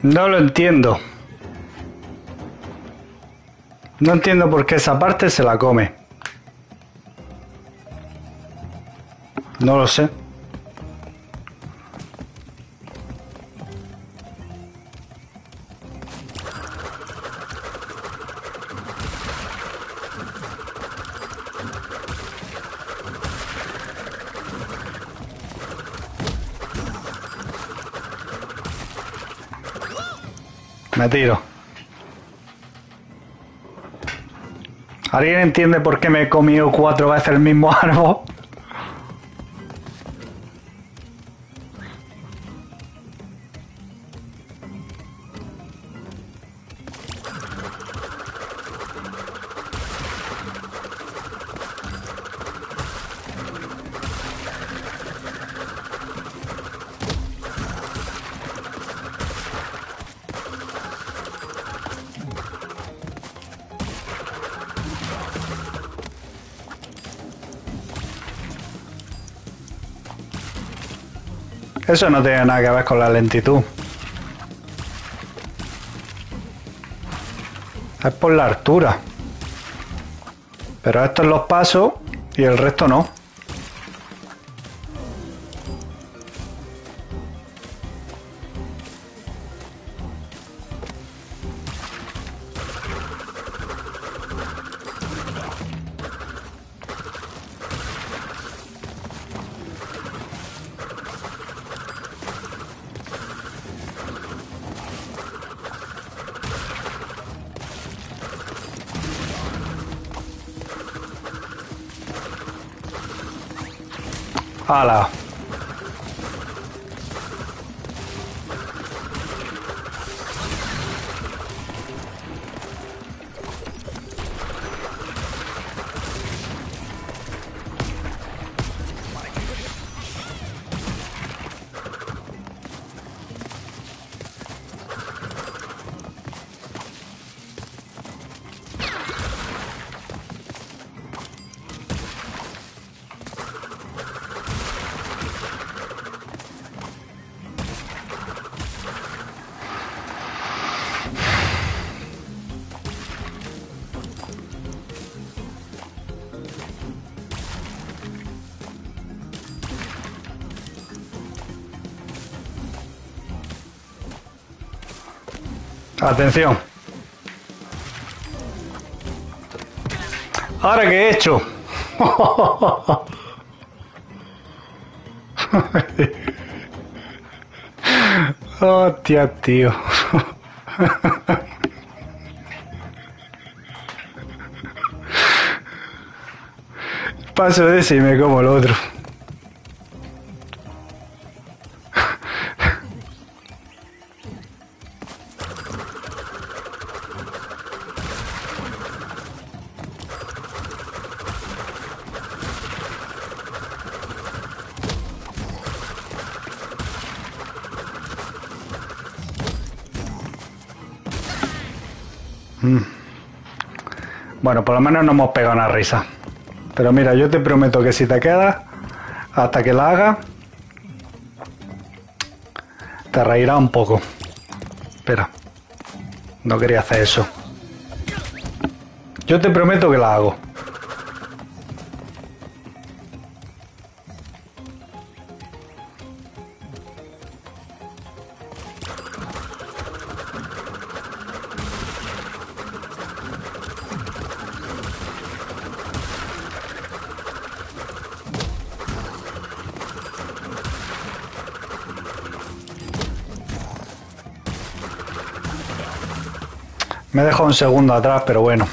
No lo entiendo. No entiendo por qué esa parte se la come. No lo sé. Me tiro. ¿Alguien entiende por qué me he comido 4 veces el mismo árbol? Eso no tiene nada que ver con la lentitud. Es por la altura. Pero estos los paso y el resto no. ¡Hala! Atención. ¿Ahora qué he hecho? Hostia, tío. Paso de ese y me como el otro. Bueno, por lo menos no hemos pegado una risa. Pero mira, yo te prometo que si te quedas hasta que la haga, te reirá un poco. Espera, no quería hacer eso. Yo te prometo que la hago. Me he dejado un segundo atrás, pero bueno.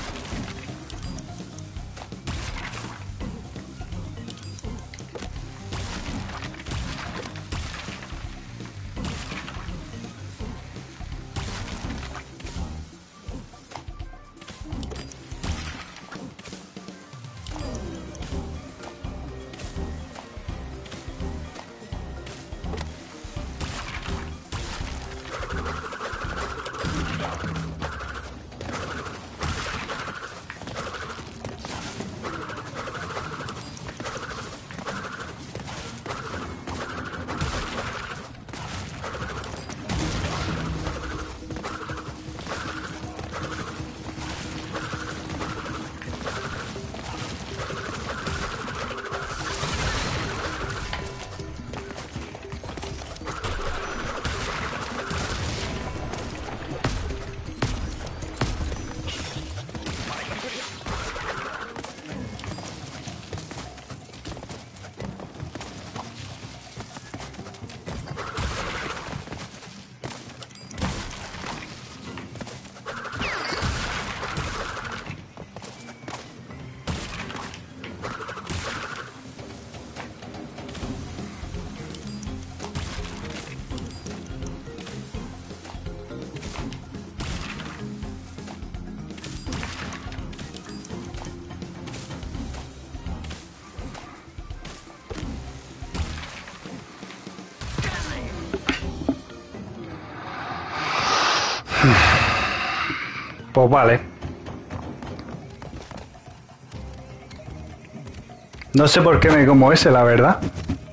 Pues vale. No sé por qué me como ese, la verdad.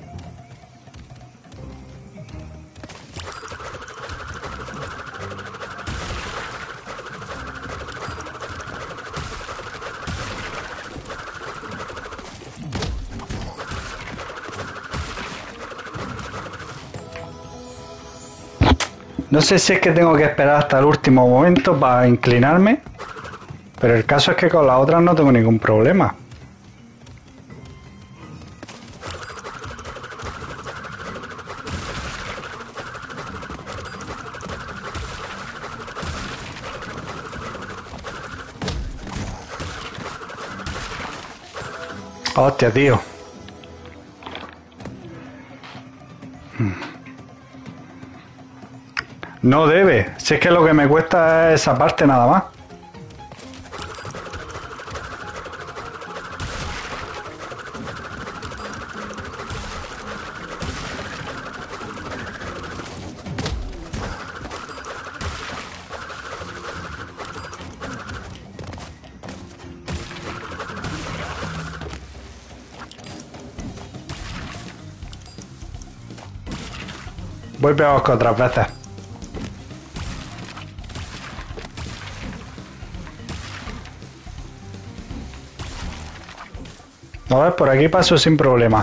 No sé si es que tengo que esperar hasta el último momento para inclinarme, pero el caso es que con las otras no tengo ningún problema. Hostia, tío. No debe. Si es que lo que me cuesta es esa parte nada más. Voy peor que otras veces. A ver, por aquí paso sin problema.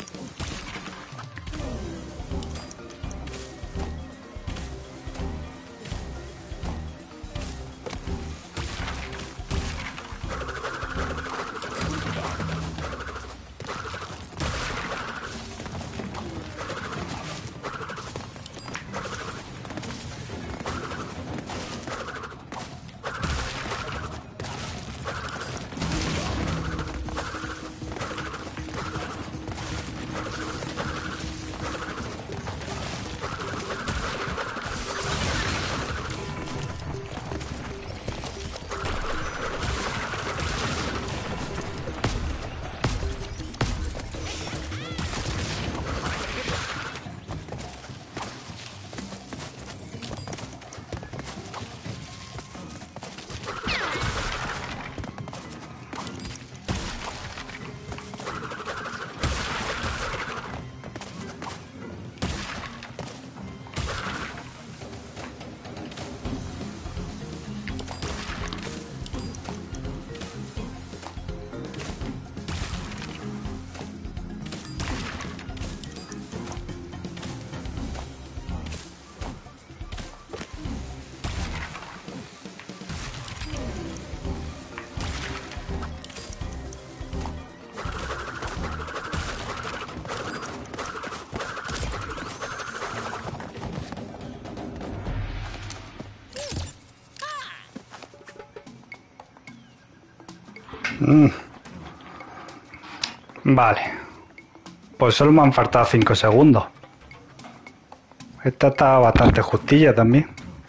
Vale. Pues solo me han faltado 5 segundos. Esta está bastante justilla también.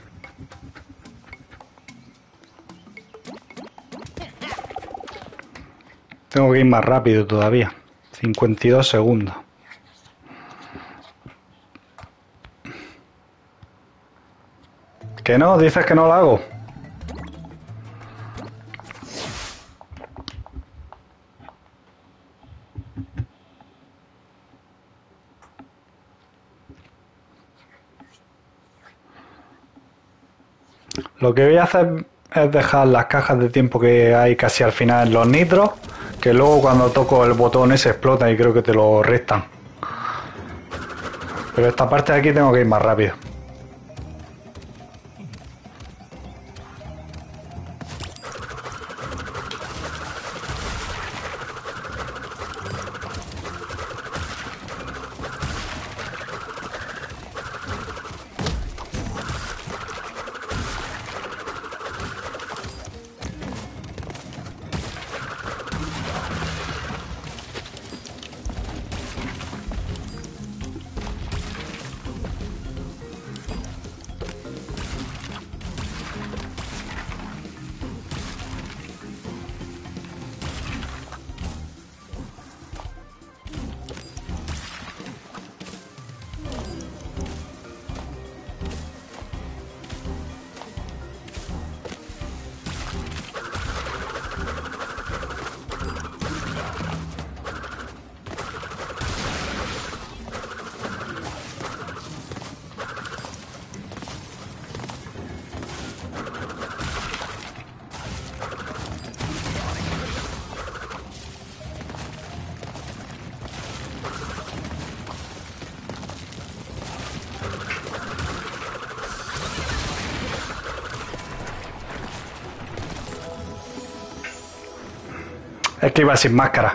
Tengo que ir más rápido todavía. 52 segundos. ¿Que no? ¿Dices que no lo hago? Lo que voy a hacer es dejar las cajas de tiempo que hay casi al final en los nitros, que luego cuando toco el botón ese explota y creo que te lo restan. Pero esta parte de aquí tengo que ir más rápido. Es que iba sin máscara.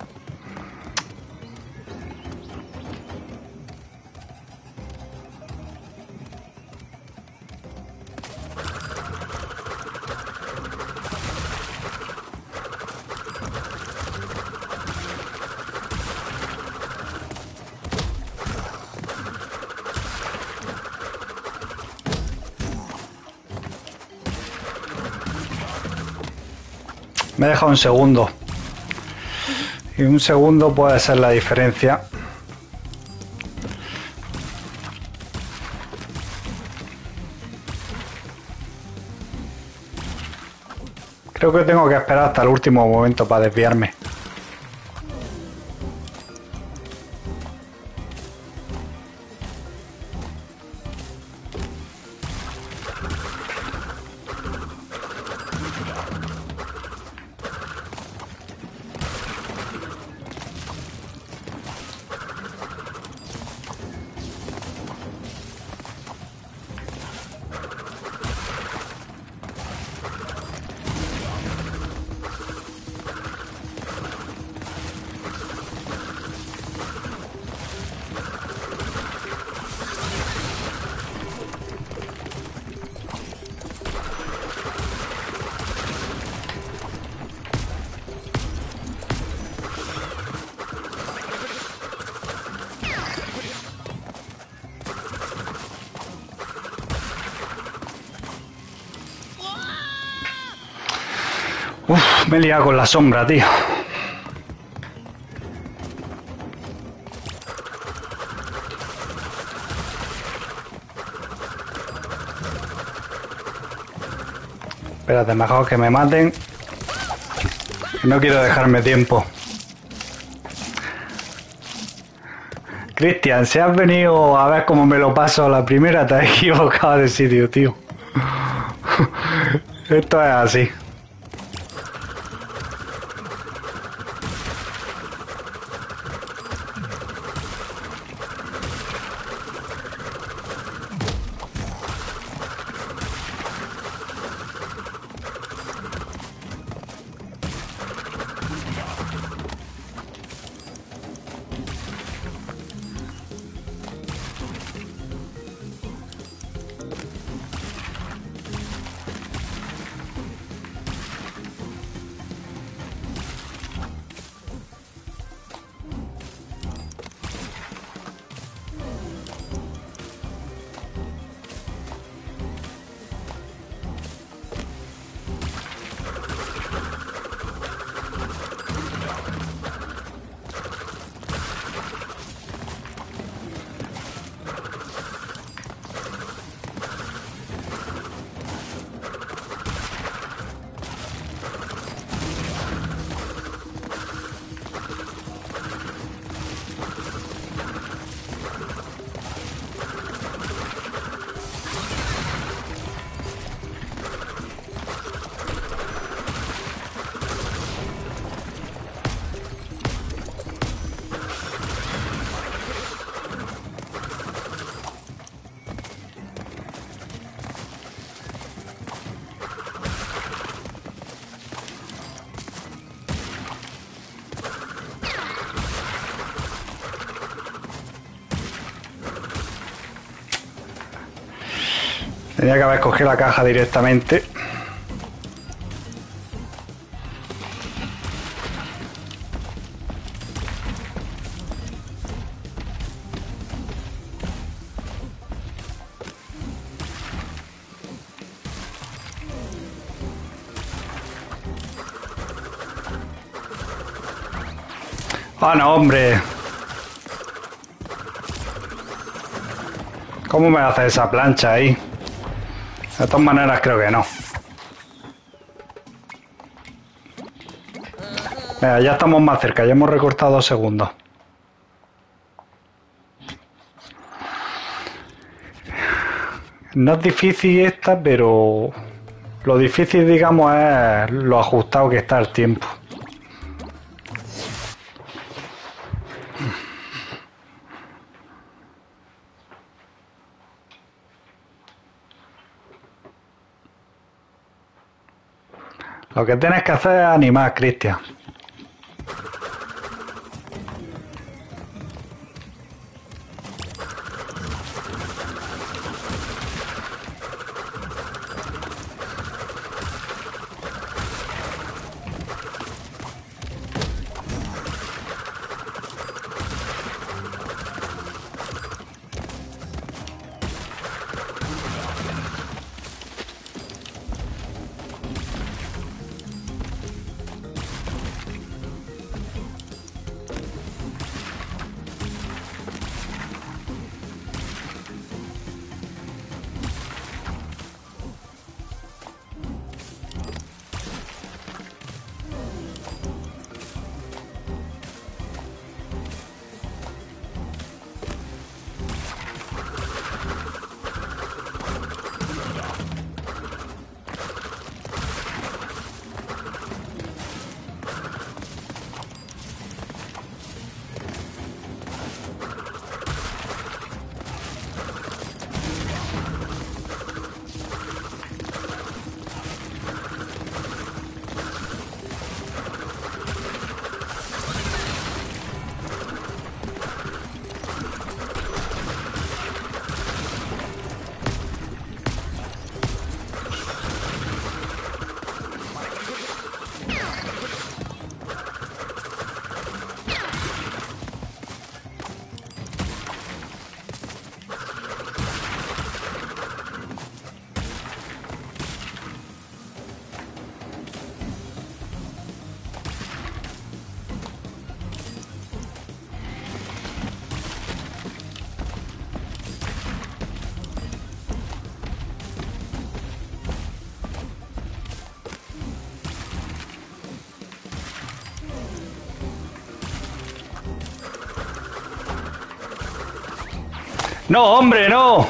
Me he dejado un segundo. Y un segundo puede ser la diferencia. Creo que tengo que esperar hasta el último momento para desviarme. Uf, me he liado con la sombra, tío. Espérate, mejor que me maten. No quiero dejarme tiempo. Cristian, si has venido a ver cómo me lo paso a la primera, te has equivocado de sitio, tío. Esto es así. Tenía que haber cogido la caja directamente. ¡Ah, no, hombre! ¿Cómo me hace esa plancha ahí? De todas maneras creo que no. Venga, ya estamos más cerca, ya hemos recortado 2 segundos. No es difícil esta, pero lo difícil, digamos, es lo ajustado que está el tiempo. Lo que tienes que hacer es animar, Cristian. No, hombre, no.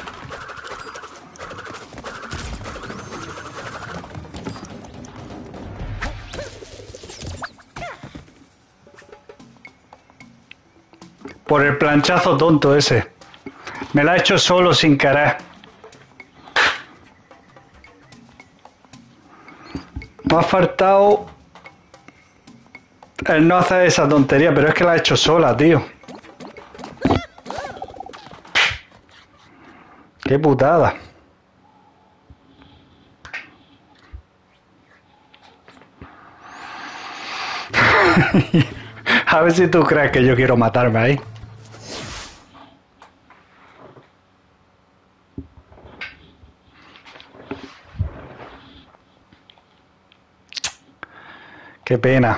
Por el planchazo tonto ese. Me la he hecho solo sin querer. Me ha faltado el no hacer esa tontería, pero es que la he hecho sola, tío. Qué putada. A ver si tú crees que yo quiero matarme ahí. Qué pena.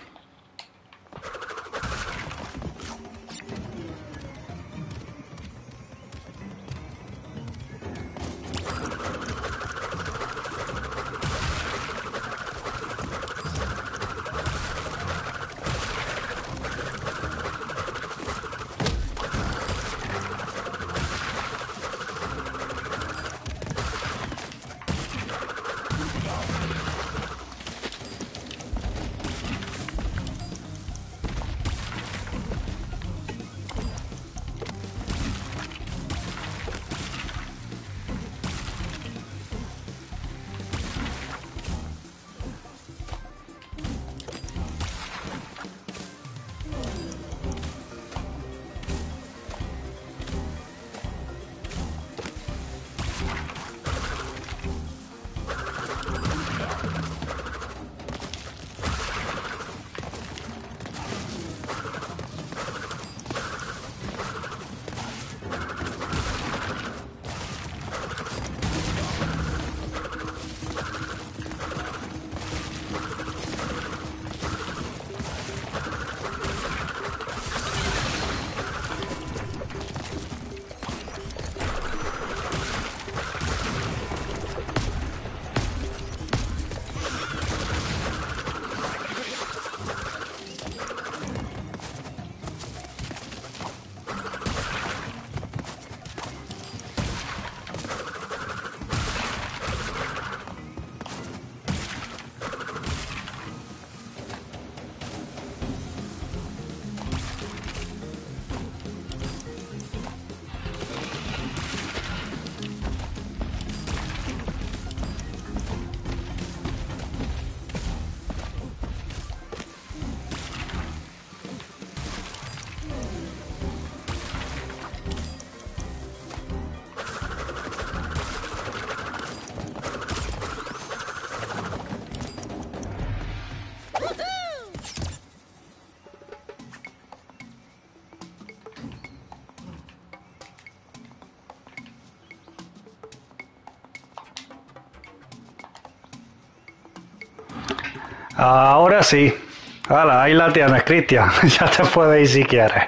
Ahora sí. Hala, ahí la tienes, Cristian. Ya te puedes ir si quieres.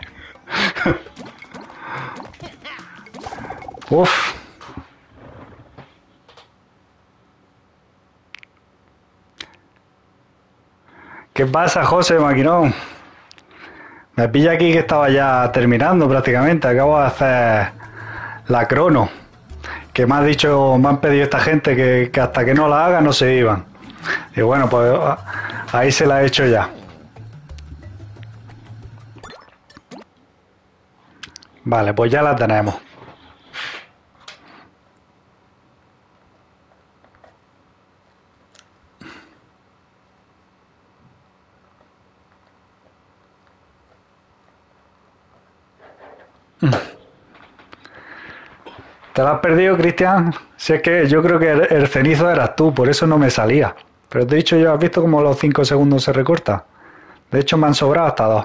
Uf. ¿Qué pasa, José Maquinón? Me pilla aquí que estaba ya terminando prácticamente. Acabo de hacer la crono. Que me ha dicho, me han pedido esta gente que hasta que no la haga no se iban. Y bueno, pues ahí se la he hecho ya. Vale, pues ya la tenemos. ¿Te la has perdido, Cristian? Si es que yo creo que el cenizo eras tú, por eso no me salía. Pero te he dicho yo, ¿has visto cómo los 5 segundos se recorta? De hecho, me han sobrado hasta 2.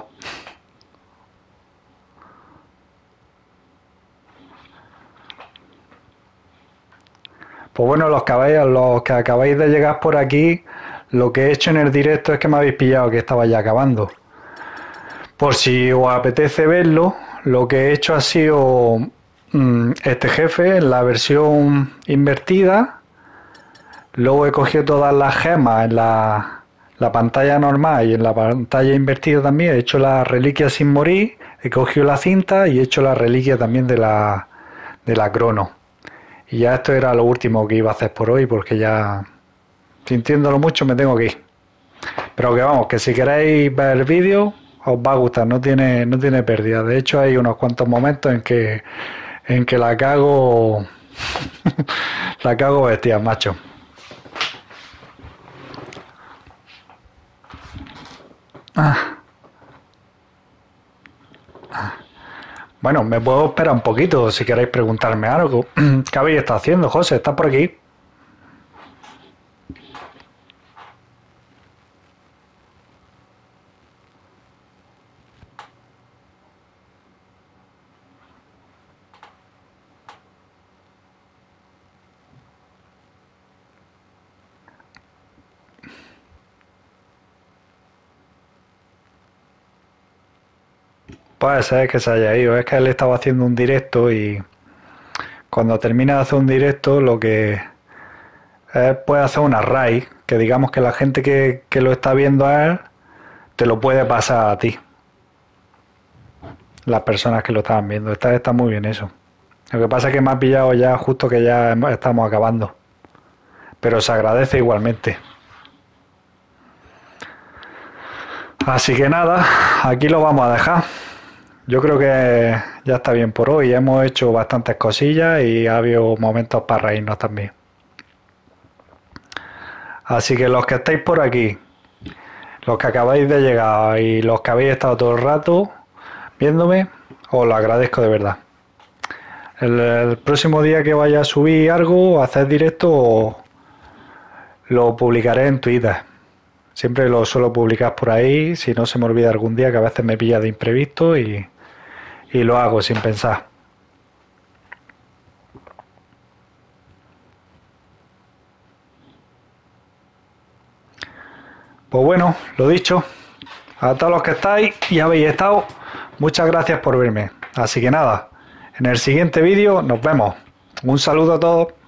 Pues bueno, los que acabáis de llegar por aquí, lo que he hecho en el directo es que me habéis pillado que estaba ya acabando. Por si os apetece verlo, lo que he hecho ha sido este jefe en la versión invertida. Luego he cogido todas las gemas en la pantalla normal y en la pantalla invertida también. He hecho las reliquias sin morir. he cogido la cinta y he hecho la reliquia también de la crono. Y ya esto era lo último que iba a hacer por hoy, porque ya, sintiéndolo mucho, me tengo que ir. Pero que vamos, que si queréis ver el vídeo, os va a gustar, no tiene pérdida. De hecho, hay unos cuantos momentos en que la cago, la cago bestia, macho. Bueno, me puedo esperar un poquito si queréis preguntarme algo. ¿Qué habéis estado haciendo, José? ¿Estás por aquí? Puede ser que se haya ido. Es que él estaba haciendo un directo y cuando termina de hacer un directo lo que puede hacer una raid, que digamos que la gente que lo está viendo a él te lo puede pasar a ti. Las personas que lo estaban viendo. Está muy bien eso. Lo que pasa es que me ha pillado ya justo que ya estamos acabando. Pero se agradece igualmente. Así que nada, aquí lo vamos a dejar. Yo creo que ya está bien por hoy. Hemos hecho bastantes cosillas y ha habido momentos para reírnos también. Así que los que estáis por aquí, los que acabáis de llegar y los que habéis estado todo el rato viéndome, os lo agradezco de verdad. El próximo día que vaya a subir algo, a hacer directo, lo publicaré en Twitter. Siempre lo suelo publicar por ahí, si no se me olvida algún día, que a veces me pilla de imprevisto y lo hago sin pensar. Pues bueno, lo dicho, a todos los que estáis y habéis estado, muchas gracias por verme. Así que nada, en el siguiente vídeo nos vemos. Un saludo a todos.